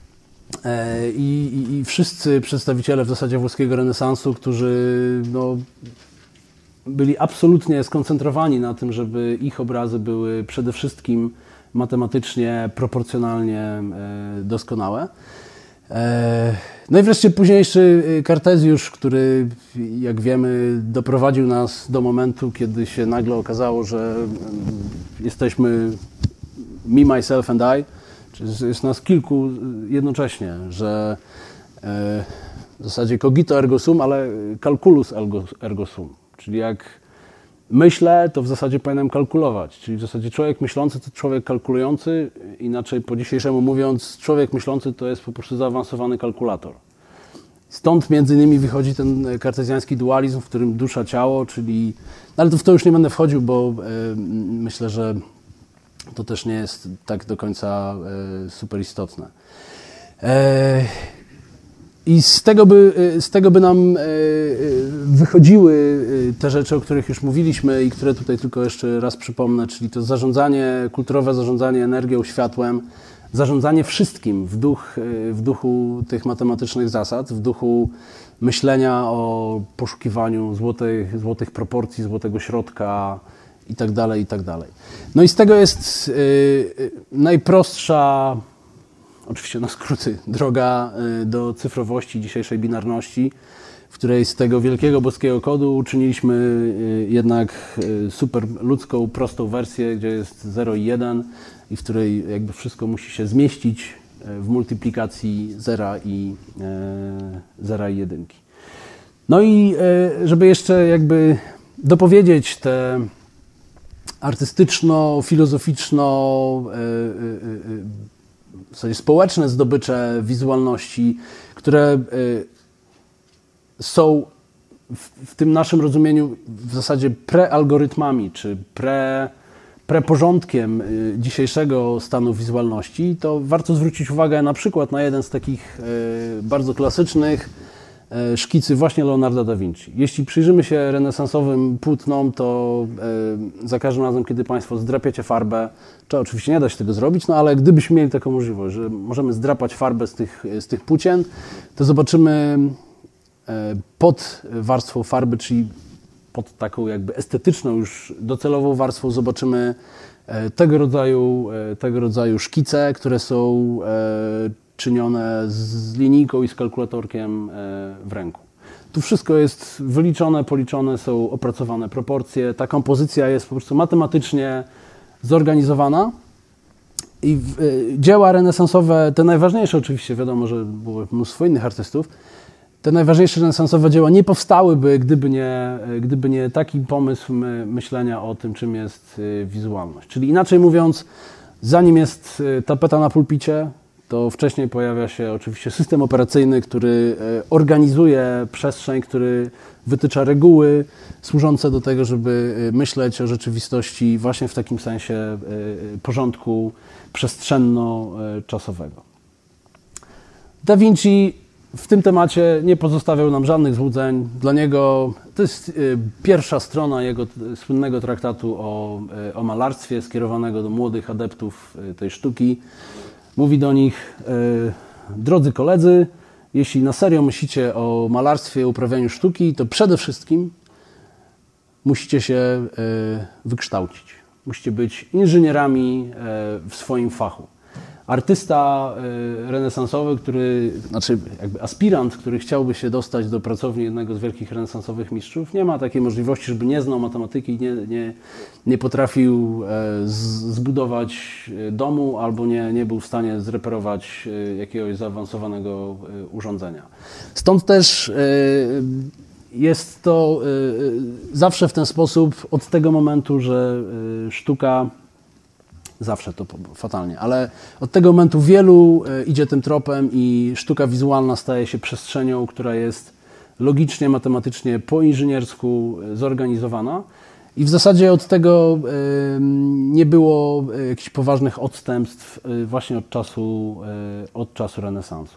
I, i, I wszyscy przedstawiciele w zasadzie włoskiego renesansu, którzy no, byli absolutnie skoncentrowani na tym, żeby ich obrazy były przede wszystkim matematycznie, proporcjonalnie doskonałe. No i wreszcie późniejszy Kartezjusz, który, jak wiemy, doprowadził nas do momentu, kiedy się nagle okazało, że jesteśmy me, myself and I. Jest nas kilku jednocześnie, że w zasadzie cogito ergo sum, ale calculus ergo sum. Czyli jak myślę, to w zasadzie powinienem kalkulować. Czyli w zasadzie człowiek myślący to człowiek kalkulujący, inaczej po dzisiejszemu mówiąc, człowiek myślący to jest po prostu zaawansowany kalkulator. Stąd między innymi wychodzi ten kartezjański dualizm, w którym dusza, ciało, czyli... No ale to w to już nie będę wchodził, bo myślę, że to też nie jest tak do końca e, super istotne. E, I z tego, by, z tego by nam e, wychodziły te rzeczy, o których już mówiliśmy i które tutaj tylko jeszcze raz przypomnę, czyli to zarządzanie, kulturowe zarządzanie energią, światłem, zarządzanie wszystkim w, duch, w duchu tych matematycznych zasad, w duchu myślenia o poszukiwaniu złotych, złotych proporcji, złotego środka, i tak dalej, i tak dalej. No i z tego jest y, najprostsza, oczywiście na skróty, droga y, do cyfrowości dzisiejszej binarności, w której z tego wielkiego boskiego kodu uczyniliśmy y, jednak y, super ludzką, prostą wersję, gdzie jest zero i jeden i w której jakby wszystko musi się zmieścić y, w multiplikacji zera i, y, zera i jedynki. No i y, żeby jeszcze jakby dopowiedzieć te artystyczno-filozoficzno, w zasadzie społeczne zdobycze wizualności, które są w tym naszym rozumieniu w zasadzie prealgorytmami, czy pre, preporządkiem dzisiejszego stanu wizualności, to warto zwrócić uwagę na przykład na jeden z takich bardzo klasycznych szkicy właśnie Leonarda da Vinci. Jeśli przyjrzymy się renesansowym płótnom, to za każdym razem, kiedy Państwo zdrapiecie farbę, to oczywiście nie da się tego zrobić, no ale gdybyśmy mieli taką możliwość, że możemy zdrapać farbę z tych, z tych płócien, to zobaczymy pod warstwą farby, czyli pod taką jakby estetyczną już docelową warstwą, zobaczymy tego rodzaju, tego rodzaju szkice, które są czynione z linijką i z kalkulatorkiem w ręku. Tu wszystko jest wyliczone, policzone, są opracowane proporcje. Ta kompozycja jest po prostu matematycznie zorganizowana i dzieła renesansowe, te najważniejsze oczywiście, wiadomo, że było mnóstwo innych artystów, te najważniejsze renesansowe dzieła nie powstałyby, gdyby nie, gdyby nie taki pomysł myślenia o tym, czym jest wizualność. Czyli inaczej mówiąc, zanim jest tapeta na pulpicie, to wcześniej pojawia się oczywiście system operacyjny, który organizuje przestrzeń, który wytycza reguły służące do tego, żeby myśleć o rzeczywistości właśnie w takim sensie porządku przestrzenno-czasowego. Da Vinci w tym temacie nie pozostawiał nam żadnych złudzeń. Dla niego to jest pierwsza strona jego słynnego traktatu o, o malarstwie, skierowanego do młodych adeptów tej sztuki. Mówi do nich: drodzy koledzy, jeśli na serio myślicie o malarstwie, uprawianiu sztuki, to przede wszystkim musicie się wykształcić. Musicie być inżynierami w swoim fachu. Artysta renesansowy, który, znaczy jakby aspirant, który chciałby się dostać do pracowni jednego z wielkich renesansowych mistrzów, nie ma takiej możliwości, żeby nie znał matematyki, nie, nie, nie potrafił zbudować domu albo nie, nie był w stanie zreperować jakiegoś zaawansowanego urządzenia. Stąd też jest to zawsze w ten sposób od tego momentu, że sztuka zawsze to fatalnie, ale od tego momentu wielu idzie tym tropem i sztuka wizualna staje się przestrzenią, która jest logicznie, matematycznie, po inżyniersku zorganizowana i w zasadzie od tego nie było jakichś poważnych odstępstw właśnie od czasu, od czasu renesansu.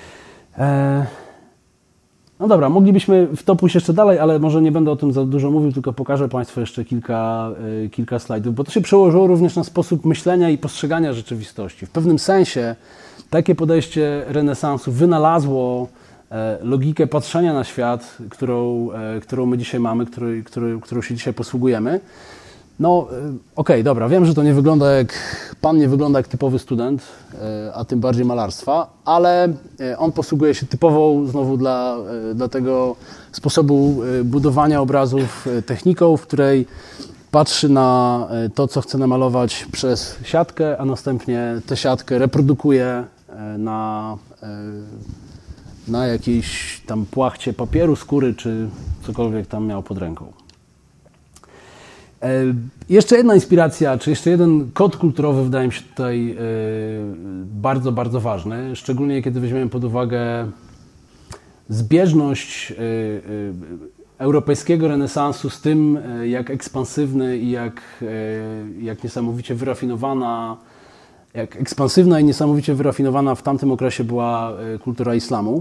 No dobra, moglibyśmy w to pójść jeszcze dalej, ale może nie będę o tym za dużo mówił, tylko pokażę Państwu jeszcze kilka, kilka slajdów, bo to się przełożyło również na sposób myślenia i postrzegania rzeczywistości. W pewnym sensie takie podejście renesansu wynalazło logikę patrzenia na świat, którą, którą my dzisiaj mamy, który, który, którą się dzisiaj posługujemy. No, okej, okay, dobra, wiem, że to nie wygląda jak, pan nie wygląda jak typowy student, a tym bardziej malarstwa, ale on posługuje się typową, znowu dla, dla tego sposobu budowania obrazów techniką, w której patrzy na to, co chce namalować przez siatkę, a następnie tę siatkę reprodukuje na, na jakiejś tam płachcie papieru, skóry, czy cokolwiek tam miał pod ręką. Jeszcze jedna inspiracja, czy jeszcze jeden kod kulturowy wydaje mi się tutaj bardzo, bardzo ważny, szczególnie kiedy weźmiemy pod uwagę zbieżność europejskiego renesansu z tym, jak ekspansywny i jak, jak niesamowicie wyrafinowana, jak ekspansywna i niesamowicie wyrafinowana w tamtym okresie była kultura islamu.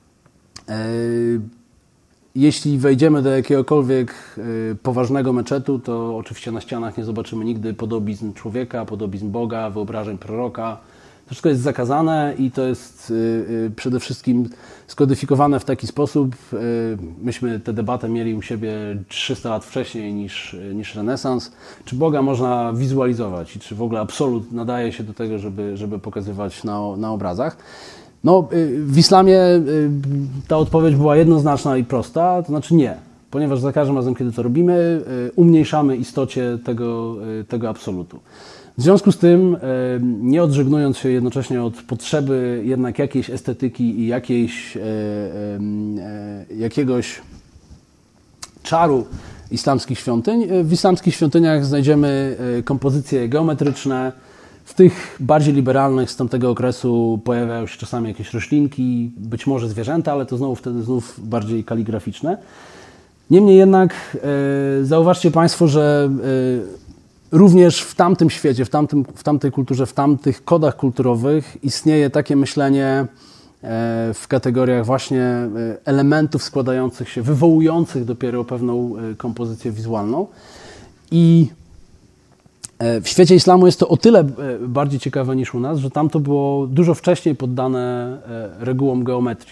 Jeśli wejdziemy do jakiegokolwiek poważnego meczetu, to oczywiście na ścianach nie zobaczymy nigdy podobizn człowieka, podobizn Boga, wyobrażeń proroka. To wszystko jest zakazane i to jest przede wszystkim skodyfikowane w taki sposób. Myśmy tę debatę mieli u siebie trzysta lat wcześniej niż, niż renesans. Czy Boga można wizualizować i czy w ogóle absolut nadaje się do tego, żeby, żeby pokazywać na, na obrazach? No, w islamie ta odpowiedź była jednoznaczna i prosta, to znaczy nie, ponieważ za każdym razem, kiedy to robimy, umniejszamy istocie tego, tego absolutu. W związku z tym, nie odżegnując się jednocześnie od potrzeby jednak jakiejś estetyki i jakiejś, jakiegoś czaru islamskich świątyń, w islamskich świątyniach znajdziemy kompozycje geometryczne. W tych bardziej liberalnych z tamtego okresu pojawiają się czasami jakieś roślinki, być może zwierzęta, ale to znowu wtedy znów bardziej kaligraficzne. Niemniej jednak e, zauważcie Państwo, że e, również w tamtym świecie, w, tamtym, w tamtej kulturze, w tamtych kodach kulturowych istnieje takie myślenie e, w kategoriach właśnie e, elementów składających się, wywołujących dopiero pewną e, kompozycję wizualną. I w świecie islamu jest to o tyle bardziej ciekawe niż u nas, że tam to było dużo wcześniej poddane regułom geometrii.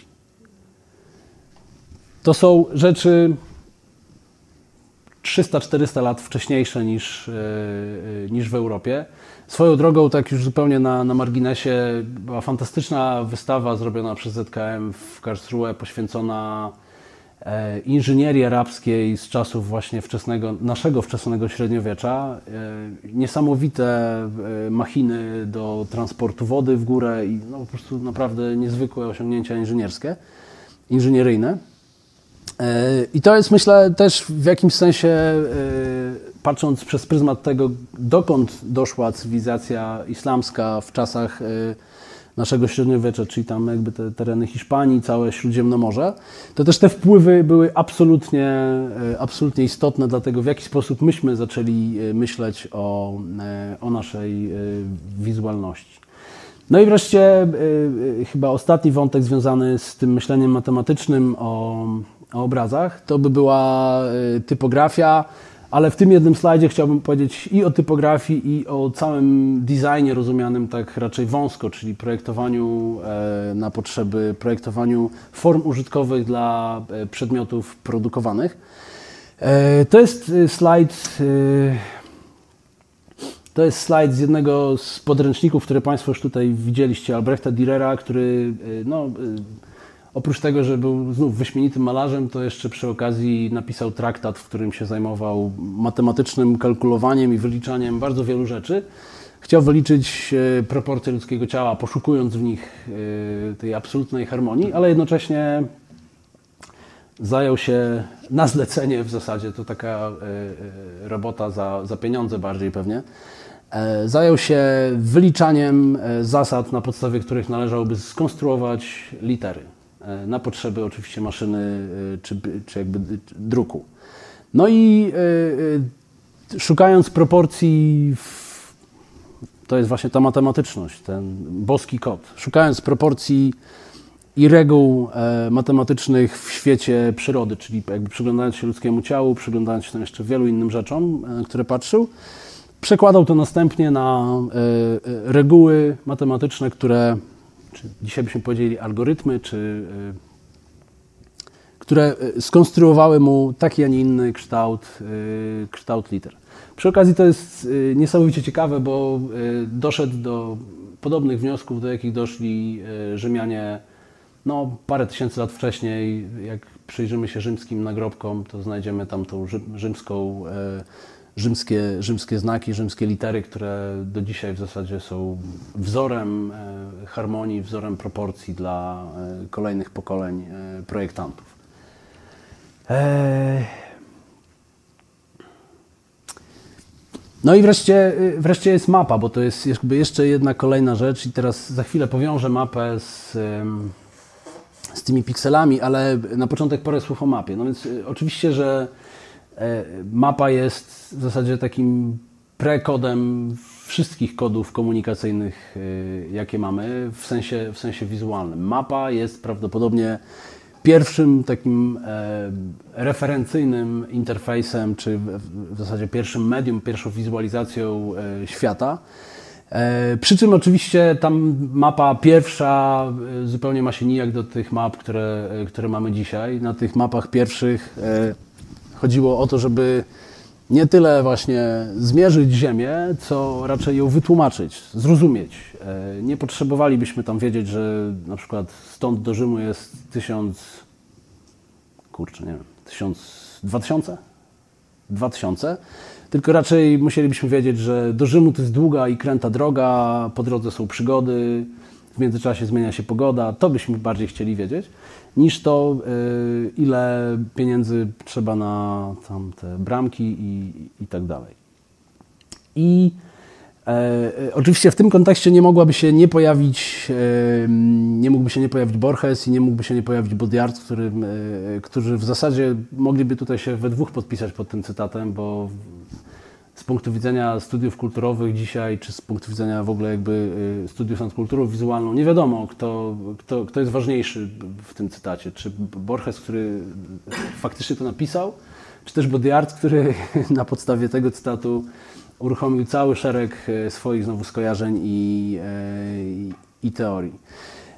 To są rzeczy trzysta czterysta lat wcześniejsze niż, niż w Europie. Swoją drogą, tak już zupełnie na, na marginesie, była fantastyczna wystawa zrobiona przez Z K M w Karlsruhe, poświęcona inżynierii arabskiej z czasów właśnie wczesnego, naszego wczesnego średniowiecza. Niesamowite machiny do transportu wody w górę i no, po prostu naprawdę niezwykłe osiągnięcia inżynierskie, inżynieryjne. I to jest, myślę, też w jakimś sensie, patrząc przez pryzmat tego, dokąd doszła cywilizacja islamska w czasach naszego średniowiecza, czyli tam jakby te tereny Hiszpanii, całe Śródziemnomorze, to też te wpływy były absolutnie, absolutnie istotne dla tego, w jaki sposób myśmy zaczęli myśleć o, o naszej wizualności. No i wreszcie y, y, chyba ostatni wątek związany z tym myśleniem matematycznym o, o obrazach, to by była y, typografia, ale w tym jednym slajdzie chciałbym powiedzieć i o typografii, i o całym designie rozumianym tak raczej wąsko, czyli projektowaniu e, na potrzeby, projektowaniu form użytkowych dla e, przedmiotów produkowanych. E, to jest slajd... Y, To jest slajd z jednego z podręczników, które Państwo już tutaj widzieliście, Albrechta Dürera, który no, oprócz tego, że był znów wyśmienitym malarzem, to jeszcze przy okazji napisał traktat, w którym się zajmował matematycznym kalkulowaniem i wyliczaniem bardzo wielu rzeczy. Chciał wyliczyć proporcje ludzkiego ciała, poszukując w nich tej absolutnej harmonii, ale jednocześnie zajął się na zlecenie w zasadzie, to taka robota za, za pieniądze bardziej pewnie, zajął się wyliczaniem zasad, na podstawie których należałoby skonstruować litery, na potrzeby oczywiście maszyny czy, czy jakby druku. No i szukając proporcji, to jest właśnie ta matematyczność, ten boski kod, szukając proporcji i reguł e, matematycznych w świecie przyrody, czyli jakby przyglądając się ludzkiemu ciału, przyglądając się tam jeszcze wielu innym rzeczom, e, które patrzył, przekładał to następnie na e, e, reguły matematyczne, które, czy dzisiaj byśmy powiedzieli algorytmy, czy e, które skonstruowały mu taki, a nie inny kształt, e, kształt liter. Przy okazji to jest e, niesamowicie ciekawe, bo e, doszedł do podobnych wniosków, do jakich doszli e, Rzymianie no, parę tysięcy lat wcześniej. Jak przyjrzymy się rzymskim nagrobkom, to znajdziemy tam tą rzymską, e, rzymskie, rzymskie znaki, rzymskie litery, które do dzisiaj w zasadzie są wzorem e, harmonii, wzorem proporcji dla e, kolejnych pokoleń e, projektantów. E... No i wreszcie, wreszcie jest mapa, bo to jest jakby jeszcze jedna kolejna rzecz i teraz za chwilę powiążę mapę z... E, z tymi pikselami, ale na początek parę słów o mapie. No więc oczywiście, że mapa jest w zasadzie takim prekodem wszystkich kodów komunikacyjnych, jakie mamy, w sensie, w sensie wizualnym. Mapa jest prawdopodobnie pierwszym takim referencyjnym interfejsem, czy w zasadzie pierwszym medium, pierwszą wizualizacją świata. Przy czym oczywiście tam mapa pierwsza zupełnie ma się nijak do tych map, które, które mamy dzisiaj. Na tych mapach pierwszych chodziło o to, żeby nie tyle właśnie zmierzyć Ziemię, co raczej ją wytłumaczyć, zrozumieć. Nie potrzebowalibyśmy tam wiedzieć, że na przykład stąd do Rzymu jest tysiąc, kurczę, nie wiem, tysiąc, dwa tysiące? Dwa tysiące. Tylko raczej musielibyśmy wiedzieć, że do Rzymu to jest długa i kręta droga, po drodze są przygody, w międzyczasie zmienia się pogoda. To byśmy bardziej chcieli wiedzieć, niż to, yy, ile pieniędzy trzeba na tam te bramki i, i tak dalej. I e, oczywiście w tym kontekście nie mogłaby się nie pojawić, e, nie mógłby się nie pojawić Borges i nie mógłby się nie pojawić Baudrillard, który, e, którzy w zasadzie mogliby tutaj się we dwóch podpisać pod tym cytatem, bo z punktu widzenia studiów kulturowych dzisiaj, czy z punktu widzenia w ogóle jakby studiów nad kulturą wizualną, nie wiadomo, kto, kto, kto jest ważniejszy w tym cytacie. Czy Borges, który faktycznie to napisał, czy też Baudrillard, który na podstawie tego cytatu uruchomił cały szereg swoich znowu skojarzeń i, i, i teorii.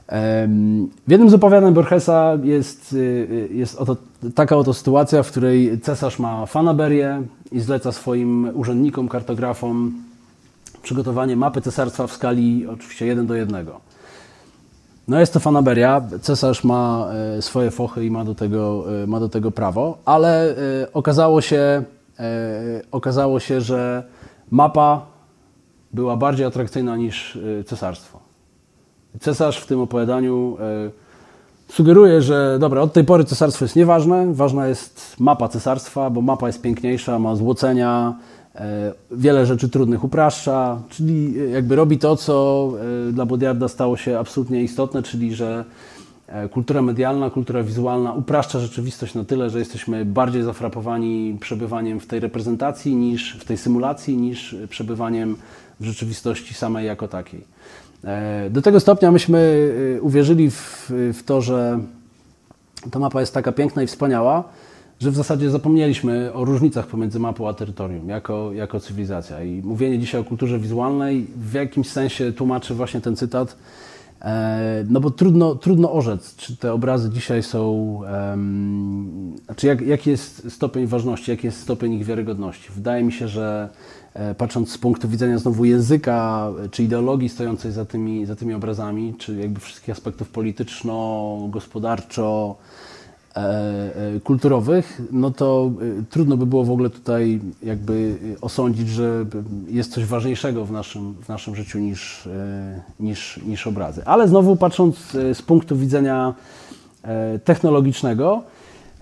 W jednym z opowiadań Borgesa jest, jest oto, taka oto sytuacja, w której cesarz ma fanaberię i zleca swoim urzędnikom, kartografom przygotowanie mapy cesarstwa w skali oczywiście jeden do jednego. No jest to fanaberia, cesarz ma swoje fochy i ma do tego, ma do tego prawo, ale okazało się, okazało się, że mapa była bardziej atrakcyjna niż cesarstwo. Cesarz w tym opowiadaniu e, sugeruje, że dobra, od tej pory cesarstwo jest nieważne, ważna jest mapa cesarstwa, bo mapa jest piękniejsza, ma złocenia, wiele rzeczy trudnych upraszcza, czyli jakby robi to, co dla Baudrillarda stało się absolutnie istotne, czyli że kultura medialna, kultura wizualna upraszcza rzeczywistość na tyle, że jesteśmy bardziej zafrapowani przebywaniem w tej reprezentacji, niż w tej symulacji, niż przebywaniem w rzeczywistości samej jako takiej. Do tego stopnia myśmy uwierzyli w, w to, że ta mapa jest taka piękna i wspaniała, że w zasadzie zapomnieliśmy o różnicach pomiędzy mapą a terytorium jako, jako cywilizacja. I mówienie dzisiaj o kulturze wizualnej w jakimś sensie tłumaczy właśnie ten cytat, no bo trudno, trudno orzec, czy te obrazy dzisiaj są, um, znaczy jak, jaki jest stopień ważności, jaki jest stopień ich wiarygodności. Wydaje mi się, że patrząc z punktu widzenia znowu języka, czy ideologii stojącej za tymi, za tymi obrazami, czy jakby wszystkich aspektów polityczno, gospodarczo, kulturowych, no to trudno by było w ogóle tutaj jakby osądzić, że jest coś ważniejszego w naszym, w naszym życiu niż, niż, niż obrazy. Ale znowu patrząc z punktu widzenia technologicznego,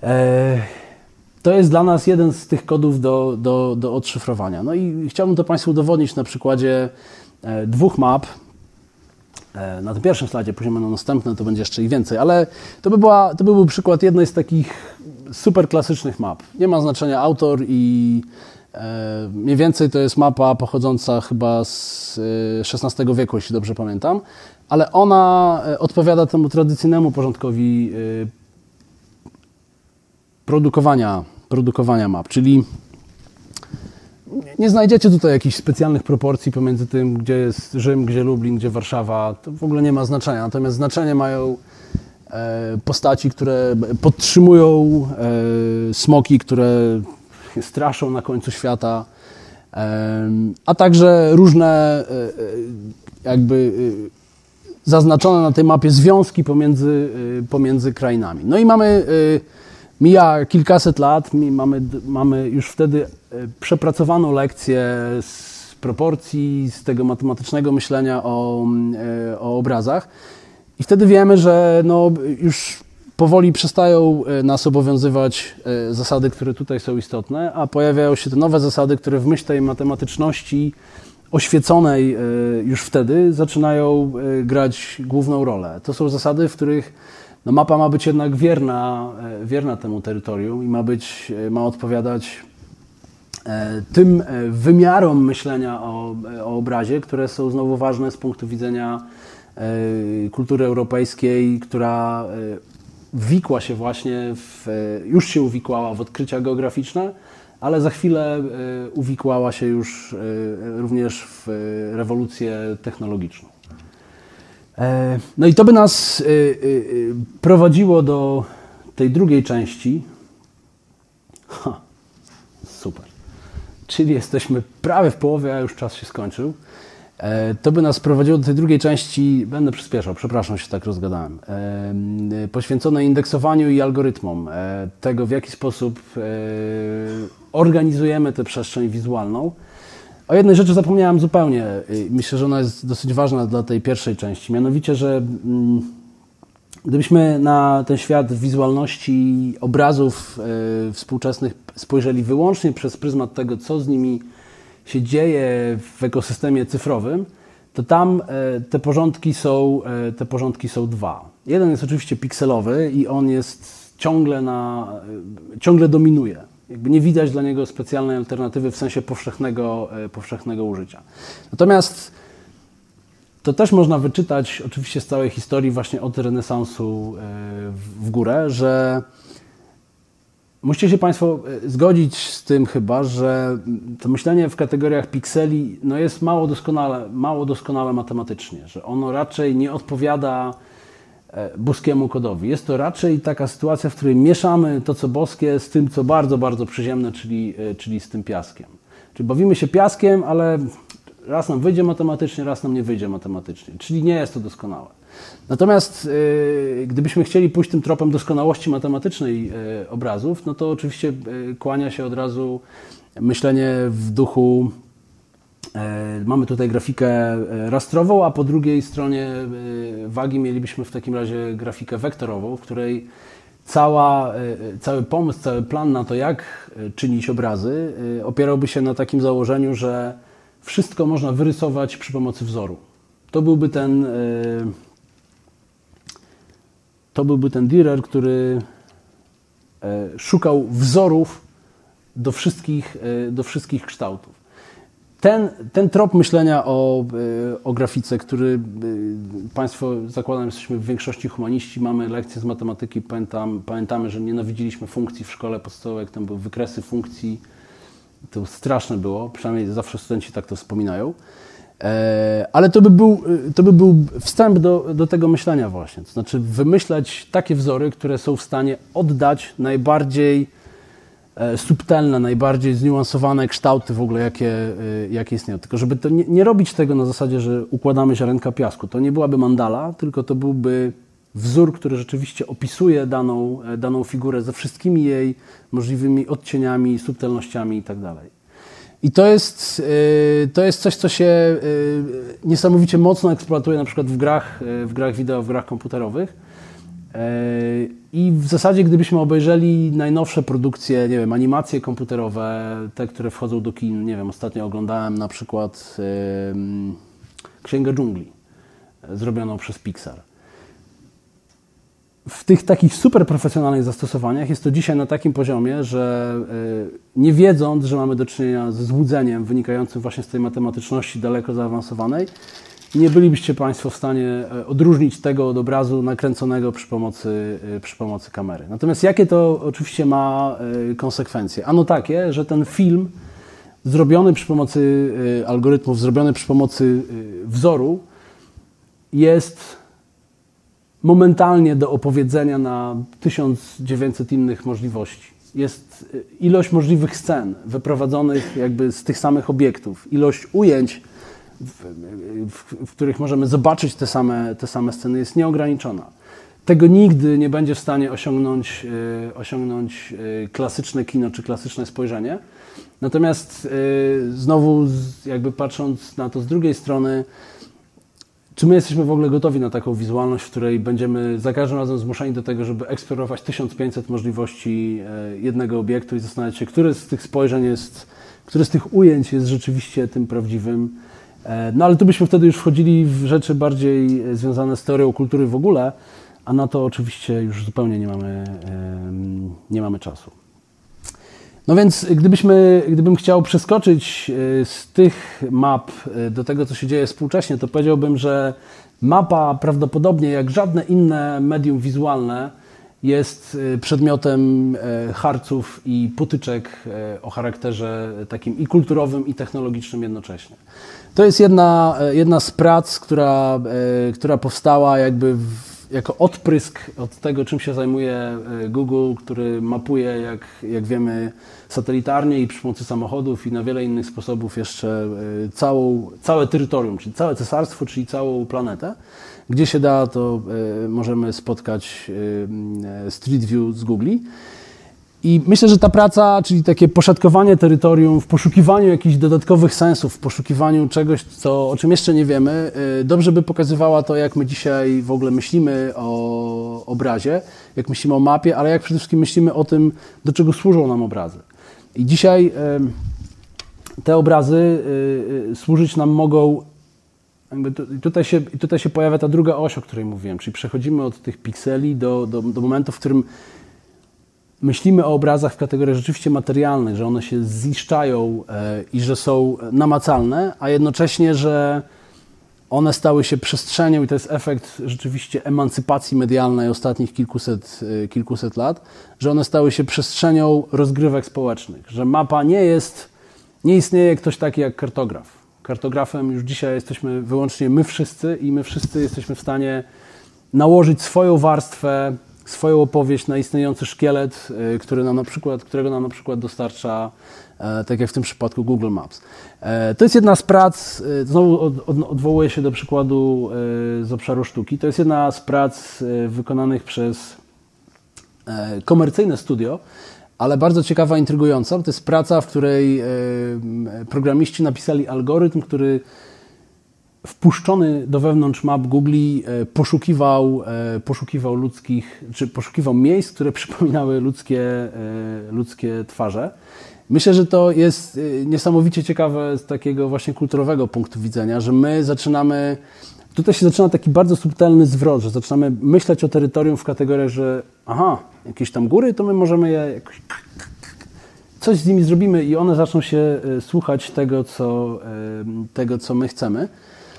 to jest dla nas jeden z tych kodów do, do, do odszyfrowania. No i chciałbym to Państwu udowodnić na przykładzie dwóch map. Na tym pierwszym slajdzie, później będą następne, to będzie jeszcze ich więcej, ale to by, była, to by był przykład jednej z takich super klasycznych map. Nie ma znaczenia autor i e, mniej więcej to jest mapa pochodząca chyba z szesnastego wieku, jeśli dobrze pamiętam, ale ona odpowiada temu tradycyjnemu porządkowi e, produkowania, produkowania map, czyli nie znajdziecie tutaj jakichś specjalnych proporcji pomiędzy tym, gdzie jest Rzym, gdzie Lublin, gdzie Warszawa. To w ogóle nie ma znaczenia. Natomiast znaczenie mają postaci, które podtrzymują smoki, które straszą na końcu świata, a także różne jakby zaznaczone na tej mapie związki pomiędzy, pomiędzy krainami. No i mamy... Mija kilkaset lat, mamy, mamy już wtedy przepracowaną lekcję z proporcji, z tego matematycznego myślenia o, o obrazach i wtedy wiemy, że no już powoli przestają nas obowiązywać zasady, które tutaj są istotne, a pojawiają się te nowe zasady, które w myśl tej matematyczności oświeconej już wtedy zaczynają grać główną rolę. To są zasady, w których no mapa ma być jednak wierna, wierna temu terytorium i ma być, ma odpowiadać tym wymiarom myślenia o, o obrazie, które są znowu ważne z punktu widzenia kultury europejskiej, która wikła się właśnie, w, już się uwikłała w odkrycia geograficzne, ale za chwilę uwikłała się już również w rewolucję technologiczną. No i to by nas prowadziło do tej drugiej części. Ha, super. Czyli jesteśmy prawie w połowie, a już czas się skończył. To by nas prowadziło do tej drugiej części, będę przyspieszał, przepraszam, się tak rozgadałem, poświęconej indeksowaniu i algorytmom, tego w jaki sposób organizujemy tę przestrzeń wizualną. O jednej rzeczy zapomniałem zupełnie. Myślę, że ona jest dosyć ważna dla tej pierwszej części. Mianowicie, że gdybyśmy na ten świat wizualności obrazów współczesnych spojrzeli wyłącznie przez pryzmat tego, co z nimi się dzieje w ekosystemie cyfrowym, to tam te porządki są, te porządki są dwa. Jeden jest oczywiście pikselowy i on jest ciągle, na, ciągle dominuje. Jakby nie widać dla niego specjalnej alternatywy w sensie powszechnego, powszechnego użycia. Natomiast to też można wyczytać oczywiście z całej historii właśnie od renesansu w górę, że musicie się Państwo zgodzić z tym chyba, że to myślenie w kategoriach pikseli no jest mało doskonale, mało doskonałe matematycznie, że ono raczej nie odpowiada boskiemu kodowi. Jest to raczej taka sytuacja, w której mieszamy to, co boskie, z tym, co bardzo, bardzo przyziemne, czyli, czyli z tym piaskiem. Czyli bawimy się piaskiem, ale raz nam wyjdzie matematycznie, raz nam nie wyjdzie matematycznie. Czyli nie jest to doskonałe. Natomiast yy, gdybyśmy chcieli pójść tym tropem doskonałości matematycznej yy, obrazów, no to oczywiście yy, kłania się od razu myślenie w duchu. Mamy tutaj grafikę rastrową, a po drugiej stronie wagi mielibyśmy w takim razie grafikę wektorową, w której cała, cały pomysł, cały plan na to, jak czynić obrazy, opierałby się na takim założeniu, że wszystko można wyrysować przy pomocy wzoru. To byłby ten, to byłby ten Dürer, który szukał wzorów do wszystkich, do wszystkich kształtów. Ten, ten trop myślenia o, o grafice, który Państwo, zakładam, jesteśmy w większości humaniści, mamy lekcje z matematyki, pamiętam, pamiętamy, że nienawidziliśmy funkcji w szkole podstawowej, jak tam były wykresy funkcji, to straszne było, przynajmniej zawsze studenci tak to wspominają. Ale to by był, to by był wstęp do, do tego myślenia właśnie, to znaczy wymyślać takie wzory, które są w stanie oddać najbardziej subtelne, najbardziej zniuansowane kształty w ogóle, jakie, jakie istnieją. Tylko żeby to nie, nie robić tego na zasadzie, że układamy ziarenka piasku. To nie byłaby mandala, tylko to byłby wzór, który rzeczywiście opisuje daną, daną figurę ze wszystkimi jej możliwymi odcieniami, subtelnościami i tak dalej. I to jest, to jest coś, co się niesamowicie mocno eksploatuje na przykład w grach, w grach wideo, w grach komputerowych. I w zasadzie, gdybyśmy obejrzeli najnowsze produkcje, nie wiem, animacje komputerowe, te, które wchodzą do kin, nie wiem, ostatnio oglądałem na przykład Księgę Dżungli, zrobioną przez Pixar. W tych takich super profesjonalnych zastosowaniach jest to dzisiaj na takim poziomie, że nie wiedząc, że mamy do czynienia ze złudzeniem wynikającym właśnie z tej matematyczności daleko zaawansowanej, nie bylibyście Państwo w stanie odróżnić tego od obrazu nakręconego przy pomocy, przy pomocy kamery. Natomiast jakie to oczywiście ma konsekwencje? Ano takie, że ten film zrobiony przy pomocy algorytmów, zrobiony przy pomocy wzoru jest momentalnie do opowiedzenia na tysiąc dziewięćset innych możliwości. Jest ilość możliwych scen wyprowadzonych jakby z tych samych obiektów, ilość ujęć, W, w, w których możemy zobaczyć te same, te same sceny, jest nieograniczona. Tego nigdy nie będzie w stanie osiągnąć, y, osiągnąć y, klasyczne kino czy klasyczne spojrzenie. Natomiast y, znowu z, jakby patrząc na to z drugiej strony, czy my jesteśmy w ogóle gotowi na taką wizualność, w której będziemy za każdym razem zmuszeni do tego, żeby eksplorować tysiąc pięćset możliwości y, jednego obiektu i zastanawiać się, które z tych spojrzeń jest, które z tych ujęć jest rzeczywiście tym prawdziwym. No ale tu byśmy wtedy już wchodzili w rzeczy bardziej związane z teorią kultury w ogóle, a na to oczywiście już zupełnie nie mamy, nie mamy czasu. No więc gdybyśmy, gdybym chciał przeskoczyć z tych map do tego, co się dzieje współcześnie, to powiedziałbym, że mapa prawdopodobnie jak żadne inne medium wizualne jest przedmiotem harców i potyczek o charakterze takim i kulturowym, i technologicznym jednocześnie. To jest jedna, jedna z prac, która, która powstała jakby w, jako odprysk od tego, czym się zajmuje Google, który mapuje, jak, jak wiemy, satelitarnie i przy pomocy samochodów i na wiele innych sposobów jeszcze całą, całe terytorium, czyli całe cesarstwo, czyli całą planetę. Gdzie się da, to możemy spotkać Street View z Google. I myślę, że ta praca, czyli takie poszatkowanie terytorium, w poszukiwaniu jakichś dodatkowych sensów, w poszukiwaniu czegoś, co, o czym jeszcze nie wiemy, dobrze by pokazywała to, jak my dzisiaj w ogóle myślimy o obrazie, jak myślimy o mapie, ale jak przede wszystkim myślimy o tym, do czego służą nam obrazy. I dzisiaj te obrazy służyć nam mogą. Jakby tutaj, się, tutaj się pojawia ta druga oś, o której mówiłem, czyli przechodzimy od tych pikseli do, do, do momentu, w którym myślimy o obrazach w kategoriach rzeczywiście materialnych, że one się ziszczają e, i że są namacalne, a jednocześnie, że one stały się przestrzenią i to jest efekt rzeczywiście emancypacji medialnej ostatnich kilkuset, e, kilkuset lat, że one stały się przestrzenią rozgrywek społecznych, że mapa nie jest, nie istnieje ktoś taki jak kartograf. Kartografem już dzisiaj jesteśmy wyłącznie my wszyscy i my wszyscy jesteśmy w stanie nałożyć swoją warstwę, swoją opowieść na istniejący szkielet, który nam na przykład, którego nam na przykład dostarcza, tak jak w tym przypadku Google Maps. To jest jedna z prac, znowu odwołuję się do przykładu z obszaru sztuki, to jest jedna z prac wykonanych przez komercyjne studio, ale bardzo ciekawa, intrygująca. To jest praca, w której programiści napisali algorytm, który wpuszczony do wewnątrz map Google poszukiwał, poszukiwał ludzkich, czy poszukiwał miejsc, które przypominały ludzkie, ludzkie twarze. Myślę, że to jest niesamowicie ciekawe z takiego właśnie kulturowego punktu widzenia, że my zaczynamy, tutaj się zaczyna taki bardzo subtelny zwrot, że zaczynamy myśleć o terytorium w kategoriach, że aha, jakieś tam góry, to my możemy je jakoś, coś z nimi zrobimy i one zaczną się słuchać tego, co, tego, co my chcemy.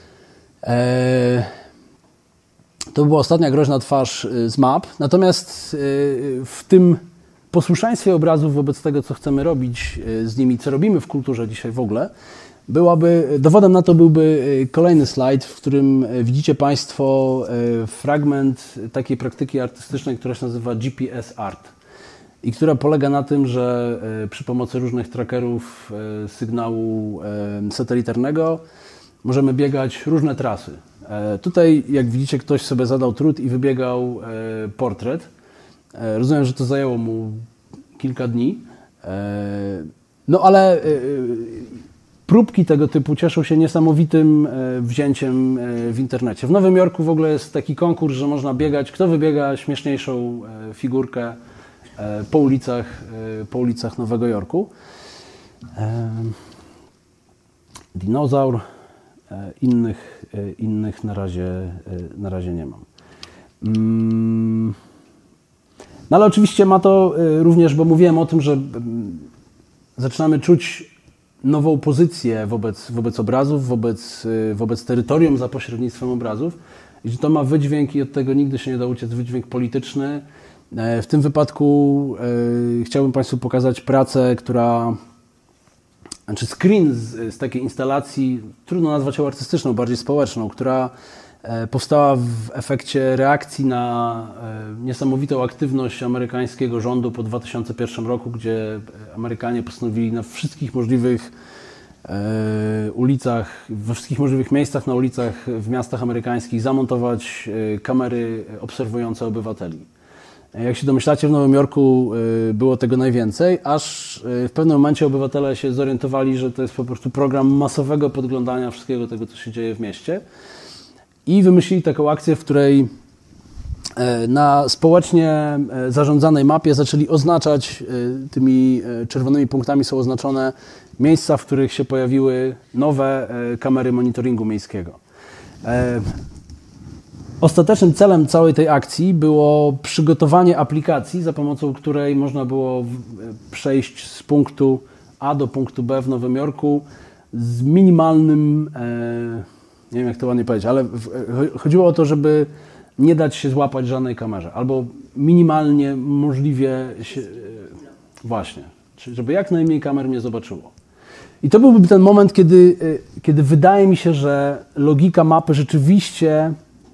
To była ostatnia groźna twarz z map, natomiast w tym posłuszeństwie obrazów wobec tego, co chcemy robić z nimi, co robimy w kulturze dzisiaj w ogóle, byłaby, dowodem na to byłby kolejny slajd, w którym widzicie Państwo fragment takiej praktyki artystycznej, która się nazywa G P S Art i która polega na tym, że przy pomocy różnych trackerów sygnału satelitarnego możemy biegać różne trasy. Tutaj, jak widzicie, ktoś sobie zadał trud i wybiegał portret. Rozumiem, że to zajęło mu kilka dni. No ale próbki tego typu cieszą się niesamowitym wzięciem w internecie. W Nowym Jorku w ogóle jest taki konkurs, że można biegać, kto wybiega śmieszniejszą figurkę po ulicach, po ulicach Nowego Jorku. Dinozaur. Innych, innych na razie, na razie nie mam. No ale oczywiście ma to również, bo mówiłem o tym, że zaczynamy czuć nową pozycję wobec, wobec obrazów, wobec, wobec terytorium za pośrednictwem obrazów. I że to ma wydźwięk i od tego nigdy się nie da uciec, wydźwięk polityczny. W tym wypadku chciałbym Państwu pokazać pracę, która Znaczy screen z, z takiej instalacji, trudno nazwać ją artystyczną, bardziej społeczną, która powstała w efekcie reakcji na niesamowitą aktywność amerykańskiego rządu po dwa tysiące pierwszym roku, gdzie Amerykanie postanowili na wszystkich możliwych ulicach, we wszystkich możliwych miejscach na ulicach w miastach amerykańskich zamontować kamery obserwujące obywateli. Jak się domyślacie, w Nowym Jorku było tego najwięcej, aż w pewnym momencie obywatele się zorientowali, że to jest po prostu program masowego podglądania wszystkiego tego, co się dzieje w mieście i wymyślili taką akcję, w której na społecznie zarządzanej mapie zaczęli oznaczać, tymi czerwonymi punktami są oznaczone miejsca, w których się pojawiły nowe kamery monitoringu miejskiego. Ostatecznym celem całej tej akcji było przygotowanie aplikacji, za pomocą której można było przejść z punktu A do punktu B w Nowym Jorku z minimalnym, nie wiem jak to ładnie powiedzieć, ale chodziło o to, żeby nie dać się złapać żadnej kamerze, albo minimalnie możliwie się, właśnie, żeby jak najmniej kamer mnie zobaczyło. I to byłby ten moment, kiedy, kiedy wydaje mi się, że logika mapy rzeczywiście,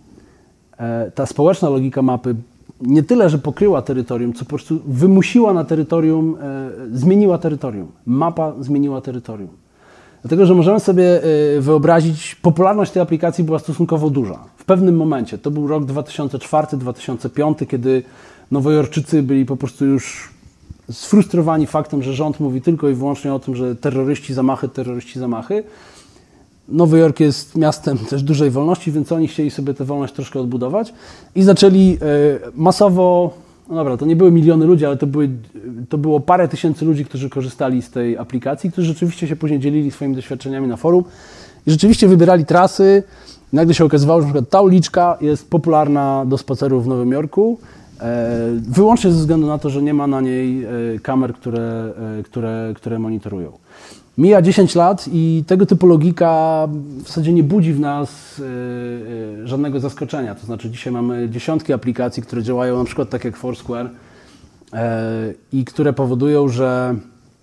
ta społeczna logika mapy nie tyle, że pokryła terytorium, co po prostu wymusiła na terytorium, zmieniła terytorium. Mapa zmieniła terytorium. Dlatego, że możemy sobie wyobrazić, popularność tej aplikacji była stosunkowo duża. W pewnym momencie, to był rok dwa tysiące czwarty dwa tysiące piąty, kiedy Nowojorczycy byli po prostu już sfrustrowani faktem, że rząd mówi tylko i wyłącznie o tym, że terroryści zamachy, terroryści zamachy. Nowy Jork jest miastem też dużej wolności, więc oni chcieli sobie tę wolność troszkę odbudować i zaczęli masowo, no dobra, to nie były miliony ludzi, ale to, były, to było parę tysięcy ludzi, którzy korzystali z tej aplikacji, którzy rzeczywiście się później dzielili swoimi doświadczeniami na forum i rzeczywiście wybierali trasy. Nagle się okazywało, że na przykład ta uliczka jest popularna do spacerów w Nowym Jorku, wyłącznie ze względu na to, że nie ma na niej kamer, które, które, które monitorują. Mija dziesięć lat i tego typu logika w zasadzie nie budzi w nas żadnego zaskoczenia. To znaczy dzisiaj mamy dziesiątki aplikacji, które działają na przykład tak jak Foursquare i które powodują, że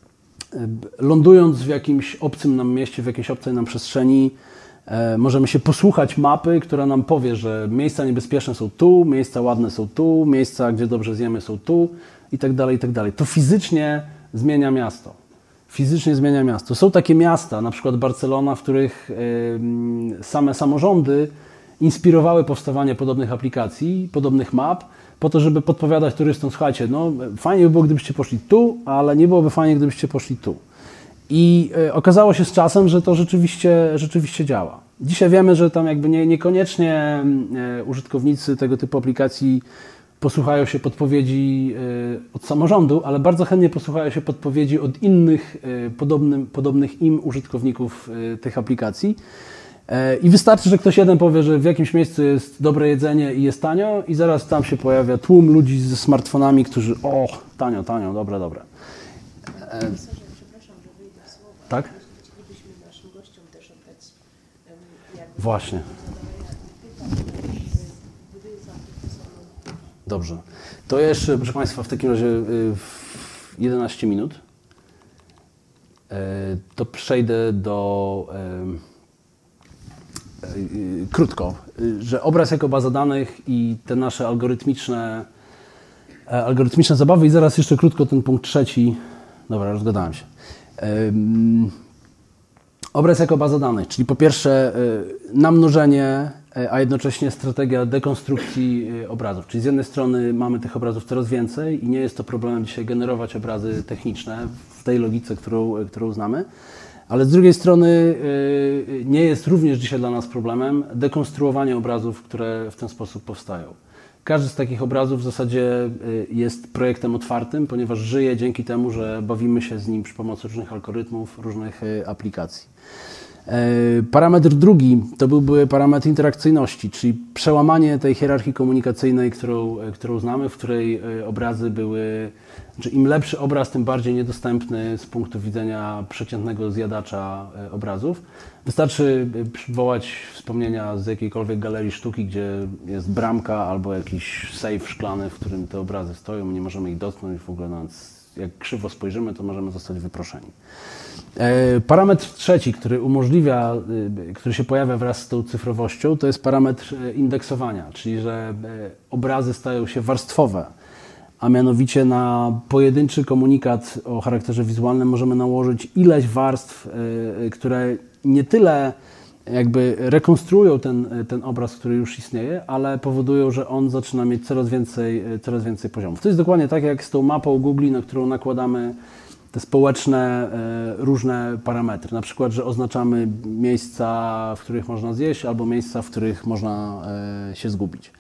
lądując w jakimś obcym nam mieście, w jakiejś obcej nam przestrzeni, możemy się posłuchać mapy, która nam powie, że miejsca niebezpieczne są tu, miejsca ładne są tu, miejsca, gdzie dobrze zjemy są tu i tak dalej, i tak dalej. To fizycznie zmienia miasto. Fizycznie zmienia miasto. Są takie miasta, na przykład Barcelona, w których same samorządy inspirowały powstawanie podobnych aplikacji, podobnych map, po to, żeby podpowiadać turystom, słuchajcie, no fajnie by było, gdybyście poszli tu, ale nie byłoby fajnie, gdybyście poszli tu. I okazało się z czasem, że to rzeczywiście, rzeczywiście działa. Dzisiaj wiemy, że tam jakby nie, niekoniecznie użytkownicy tego typu aplikacji posłuchają się podpowiedzi od samorządu, ale bardzo chętnie posłuchają się podpowiedzi od innych podobnym, podobnych im użytkowników tych aplikacji. I wystarczy, że ktoś jeden powie, że w jakimś miejscu jest dobre jedzenie i jest tanio i zaraz tam się pojawia tłum ludzi ze smartfonami, którzy o, tanio, tanio, dobra, dobra.
Profesorze, przepraszam, że wyjdę w słowa.
Tak?
Chcielibyśmy naszym gościom też oddać jakby
Właśnie.
pytań, gdy za profesorem.
Dobrze. To jeszcze, proszę Państwa, w takim razie w jedenaście minut to przejdę do krótko, że obraz jako baza danych i te nasze algorytmiczne algorytmiczne zabawy i zaraz jeszcze krótko ten punkt trzeci. Dobra, rozgadałem się. Obraz jako baza danych, czyli po pierwsze namnożenie, a jednocześnie strategia dekonstrukcji obrazów. Czyli z jednej strony mamy tych obrazów coraz więcej i nie jest to problemem dzisiaj generować obrazy techniczne w tej logice, którą, którą znamy, ale z drugiej strony nie jest również dzisiaj dla nas problemem dekonstruowanie obrazów, które w ten sposób powstają. Każdy z takich obrazów w zasadzie jest projektem otwartym, ponieważ żyje dzięki temu, że bawimy się z nim przy pomocy różnych algorytmów, różnych aplikacji. Parametr drugi to byłby parametr interakcyjności, czyli przełamanie tej hierarchii komunikacyjnej, którą, którą znamy, w której obrazy były, znaczy im lepszy obraz, tym bardziej niedostępny z punktu widzenia przeciętnego zjadacza obrazów. Wystarczy przywołać wspomnienia z jakiejkolwiek galerii sztuki, gdzie jest bramka albo jakiś sejf szklany, w którym te obrazy stoją, nie możemy ich dotknąć, w ogóle nawet jak krzywo spojrzymy, to możemy zostać wyproszeni. Parametr trzeci, który umożliwia, który się pojawia wraz z tą cyfrowością, to jest parametr indeksowania, czyli że obrazy stają się warstwowe, a mianowicie na pojedynczy komunikat o charakterze wizualnym możemy nałożyć ileś warstw, które nie tyle jakby rekonstruują ten, ten obraz, który już istnieje, ale powodują, że on zaczyna mieć coraz więcej, coraz więcej poziomów. To jest dokładnie tak jak z tą mapą Google, na którą nakładamy te społeczne różne parametry. Na przykład, że oznaczamy miejsca, w których można zjeść, albo miejsca, w których można się zgubić.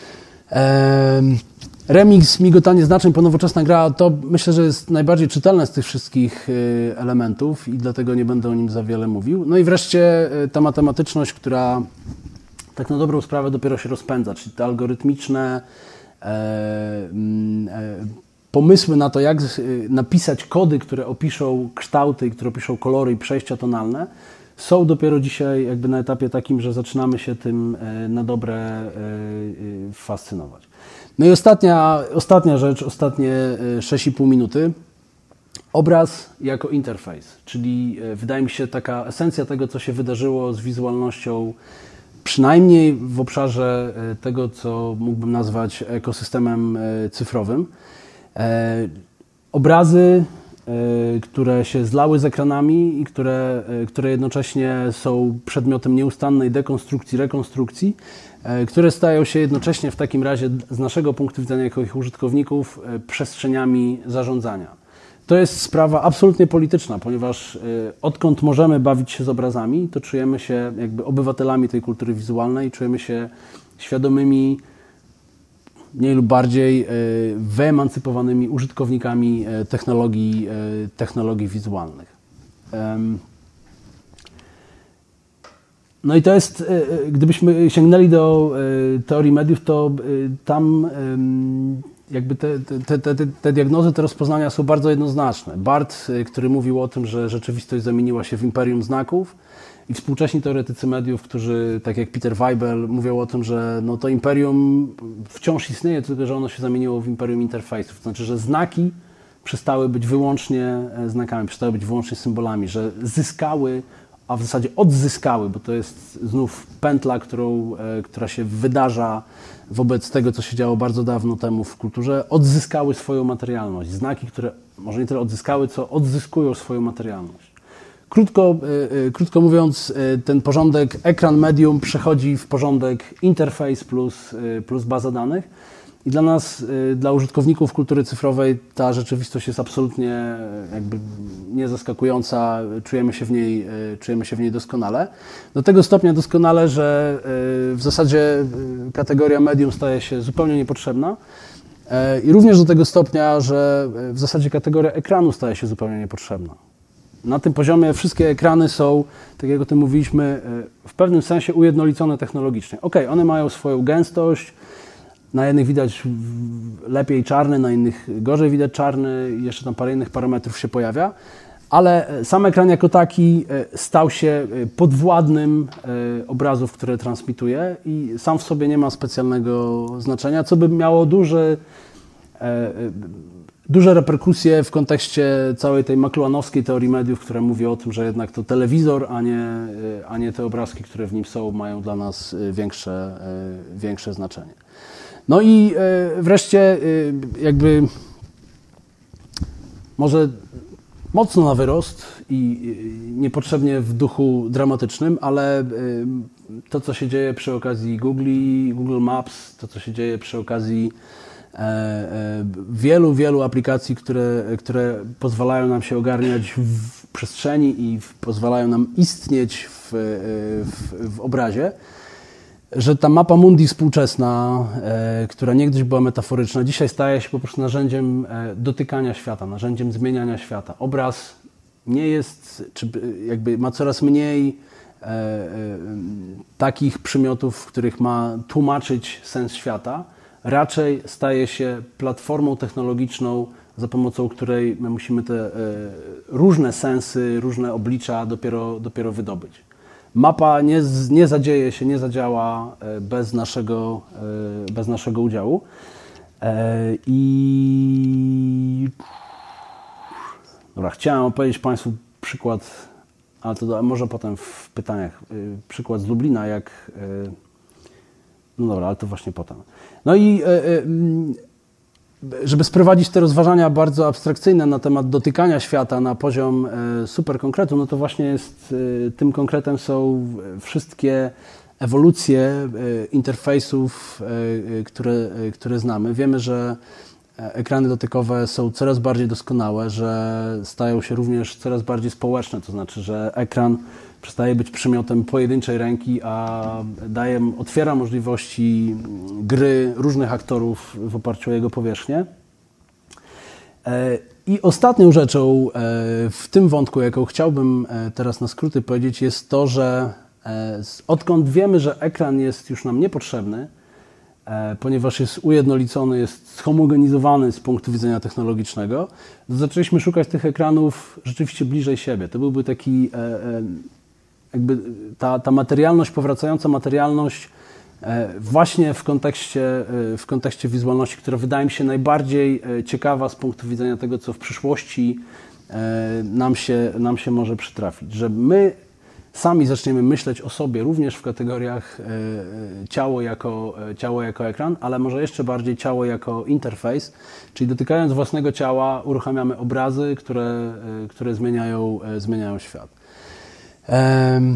Remix, migotanie znaczeń, ponowoczesna gra, to myślę, że jest najbardziej czytelne z tych wszystkich elementów i dlatego nie będę o nim za wiele mówił. No i wreszcie ta matematyczność, która tak na dobrą sprawę dopiero się rozpędza, czyli te algorytmiczne e, e, pomysły na to, jak napisać kody, które opiszą kształty, które opiszą kolory i przejścia tonalne, są dopiero dzisiaj jakby na etapie takim, że zaczynamy się tym na dobre fascynować. No i ostatnia, ostatnia rzecz, ostatnie sześć i pół minuty. Obraz jako interfejs, czyli wydaje mi się taka esencja tego, co się wydarzyło z wizualnością, przynajmniej w obszarze tego, co mógłbym nazwać ekosystemem cyfrowym. Obrazy, które się zlały z ekranami i które, które jednocześnie są przedmiotem nieustannej dekonstrukcji, rekonstrukcji, które stają się jednocześnie w takim razie z naszego punktu widzenia jako ich użytkowników przestrzeniami zarządzania. To jest sprawa absolutnie polityczna, ponieważ odkąd możemy bawić się z obrazami, to czujemy się jakby obywatelami tej kultury wizualnej, czujemy się świadomymi, mniej lub bardziej wyemancypowanymi użytkownikami technologii, technologii wizualnych. No i to jest, gdybyśmy sięgnęli do teorii mediów, to tam jakby te, te, te, te diagnozy, te rozpoznania są bardzo jednoznaczne. Barth, który mówił o tym, że rzeczywistość zamieniła się w imperium znaków, i współcześni teoretycy mediów, którzy, tak jak Peter Weibel, mówią o tym, że no to imperium wciąż istnieje, tylko że ono się zamieniło w imperium interfejsów. To znaczy, że znaki przestały być wyłącznie znakami, przestały być wyłącznie symbolami, że zyskały, a w zasadzie odzyskały, bo to jest znów pętla, którą, która się wydarza wobec tego, co się działo bardzo dawno temu w kulturze, odzyskały swoją materialność. Znaki, które może nie tyle odzyskały, co odzyskują swoją materialność. Krótko, krótko mówiąc, ten porządek ekran medium przechodzi w porządek interfejs plus, plus baza danych I dla nas, dla użytkowników kultury cyfrowej ta rzeczywistość jest absolutnie jakby niezaskakująca, czujemy się w niej, czujemy się w niej doskonale. Do tego stopnia doskonale, że w zasadzie kategoria medium staje się zupełnie niepotrzebna. I również do tego stopnia, że w zasadzie kategoria ekranu staje się zupełnie niepotrzebna. Na tym poziomie wszystkie ekrany są, tak jak o tym mówiliśmy, w pewnym sensie ujednolicone technologicznie. Ok, one mają swoją gęstość, na jednych widać lepiej czarny, na innych gorzej widać czarny, jeszcze tam parę innych parametrów się pojawia, ale sam ekran jako taki stał się podwładnym obrazów, które transmituje i sam w sobie nie ma specjalnego znaczenia, co by miało duży, duże reperkusje w kontekście całej tej makluanowskiej teorii mediów, która mówi o tym, że jednak to telewizor, a nie, a nie te obrazki, które w nim są, mają dla nas większe, większe znaczenie. No i wreszcie jakby może mocno na wyrost i niepotrzebnie w duchu dramatycznym, ale to, co się dzieje przy okazji Google, Google Maps, to, co się dzieje przy okazji wielu, wielu aplikacji, które, które pozwalają nam się ogarniać w przestrzeni i w, pozwalają nam istnieć w, w, w obrazie, że ta mapa mundi współczesna, e, która niegdyś była metaforyczna, dzisiaj staje się po prostu narzędziem e, dotykania świata, narzędziem zmieniania świata. Obraz nie jest, czy jakby ma coraz mniej e, e, takich przymiotów, w których ma tłumaczyć sens świata. Raczej staje się platformą technologiczną, za pomocą której my musimy te e, różne sensy, różne oblicza dopiero, dopiero wydobyć. Mapa nie, nie zadzieje się, nie zadziała bez naszego, bez naszego udziału. I dobra, chciałem opowiedzieć Państwu przykład, ale to może potem w pytaniach, przykład z Lublina, jak... No dobra, ale to właśnie potem. No i żeby sprowadzić te rozważania bardzo abstrakcyjne na temat dotykania świata na poziom super konkretu, no to właśnie jest, tym konkretem są wszystkie ewolucje interfejsów, które, które znamy. Wiemy, że ekrany dotykowe są coraz bardziej doskonałe, że stają się również coraz bardziej społeczne, to znaczy, że ekran przestaje być przymiotem pojedynczej ręki, a daje, otwiera możliwości gry różnych aktorów w oparciu o jego powierzchnię. I ostatnią rzeczą w tym wątku, jaką chciałbym teraz na skróty powiedzieć, jest to, że odkąd wiemy, że ekran jest już nam niepotrzebny, ponieważ jest ujednolicony, jest zhomogenizowany z punktu widzenia technologicznego, to zaczęliśmy szukać tych ekranów rzeczywiście bliżej siebie. To byłby taki jakby ta, ta materialność, powracająca materialność właśnie w kontekście, w kontekście wizualności, która wydaje mi się najbardziej ciekawa z punktu widzenia tego, co w przyszłości nam się, nam się może przytrafić. Że my sami zaczniemy myśleć o sobie również w kategoriach ciało jako, ciało jako ekran, ale może jeszcze bardziej ciało jako interfejs, czyli dotykając własnego ciała uruchamiamy obrazy, które, które zmieniają, zmieniają świat. Um,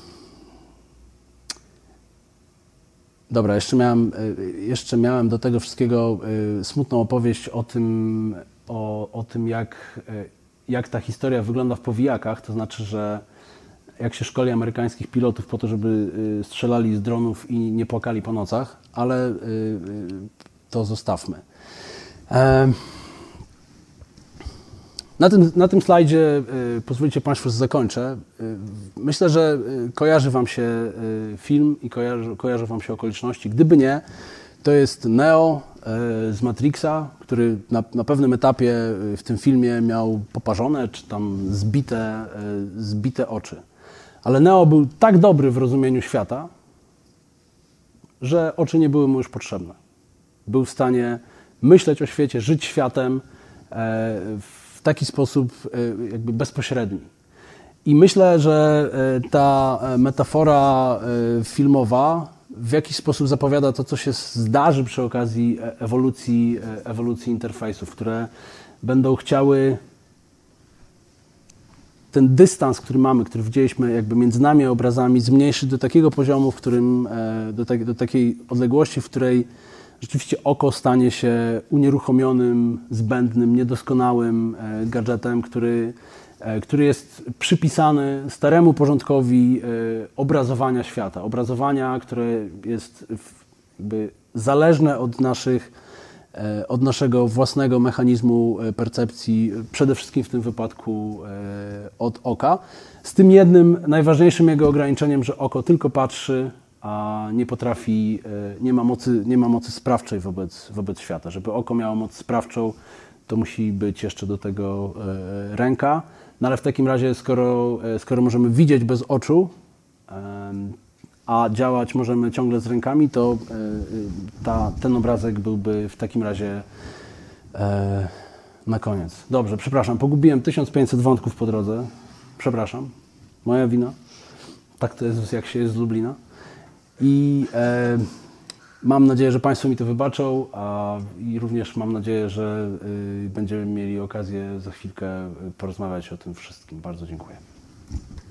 dobra, jeszcze miałem, jeszcze miałem do tego wszystkiego smutną opowieść o tym, o, o tym jak, jak ta historia wygląda w powijakach, to znaczy, że jak się szkoli amerykańskich pilotów po to, żeby strzelali z dronów i nie płakali po nocach, ale to zostawmy. Um, Na tym, na tym slajdzie, y, pozwolicie Państwo, że zakończę. Y, myślę, że y, kojarzy Wam się y, film i kojarzy, kojarzą Wam się okoliczności. Gdyby nie, to jest Neo y, z Matrixa, który na, na pewnym etapie y, w tym filmie miał poparzone czy tam zbite, y, zbite oczy. Ale Neo był tak dobry w rozumieniu świata, że oczy nie były mu już potrzebne. Był w stanie myśleć o świecie, żyć światem y, w w taki sposób jakby bezpośredni. I myślę, że ta metafora filmowa w jakiś sposób zapowiada to, co się zdarzy przy okazji ewolucji, ewolucji interfejsów, które będą chciały ten dystans, który mamy, który widzieliśmy jakby między nami a obrazami, zmniejszyć do takiego poziomu, w którym, do, tak, do takiej odległości, w której rzeczywiście oko stanie się unieruchomionym, zbędnym, niedoskonałym e, gadżetem, który, e, który jest przypisany staremu porządkowi e, obrazowania świata. Obrazowania, które jest w, jakby zależne od naszych, e, od naszego własnego mechanizmu percepcji, przede wszystkim w tym wypadku e, od oka. Z tym jednym najważniejszym jego ograniczeniem, że oko tylko patrzy, a nie potrafi, nie ma mocy, nie ma mocy sprawczej wobec, wobec świata. Żeby oko miało moc sprawczą, to musi być jeszcze do tego ręka. No ale w takim razie, skoro, skoro możemy widzieć bez oczu, a działać możemy ciągle z rękami, to ta, ten obrazek byłby w takim razie na koniec. Dobrze, przepraszam, pogubiłem tysiąc pięćset wątków po drodze. Przepraszam, moja wina. Tak to jest, jak się jest z Lublina. I e, mam nadzieję, że Państwo mi to wybaczą, a i również mam nadzieję, że y, będziemy mieli okazję za chwilkę porozmawiać o tym wszystkim. Bardzo dziękuję.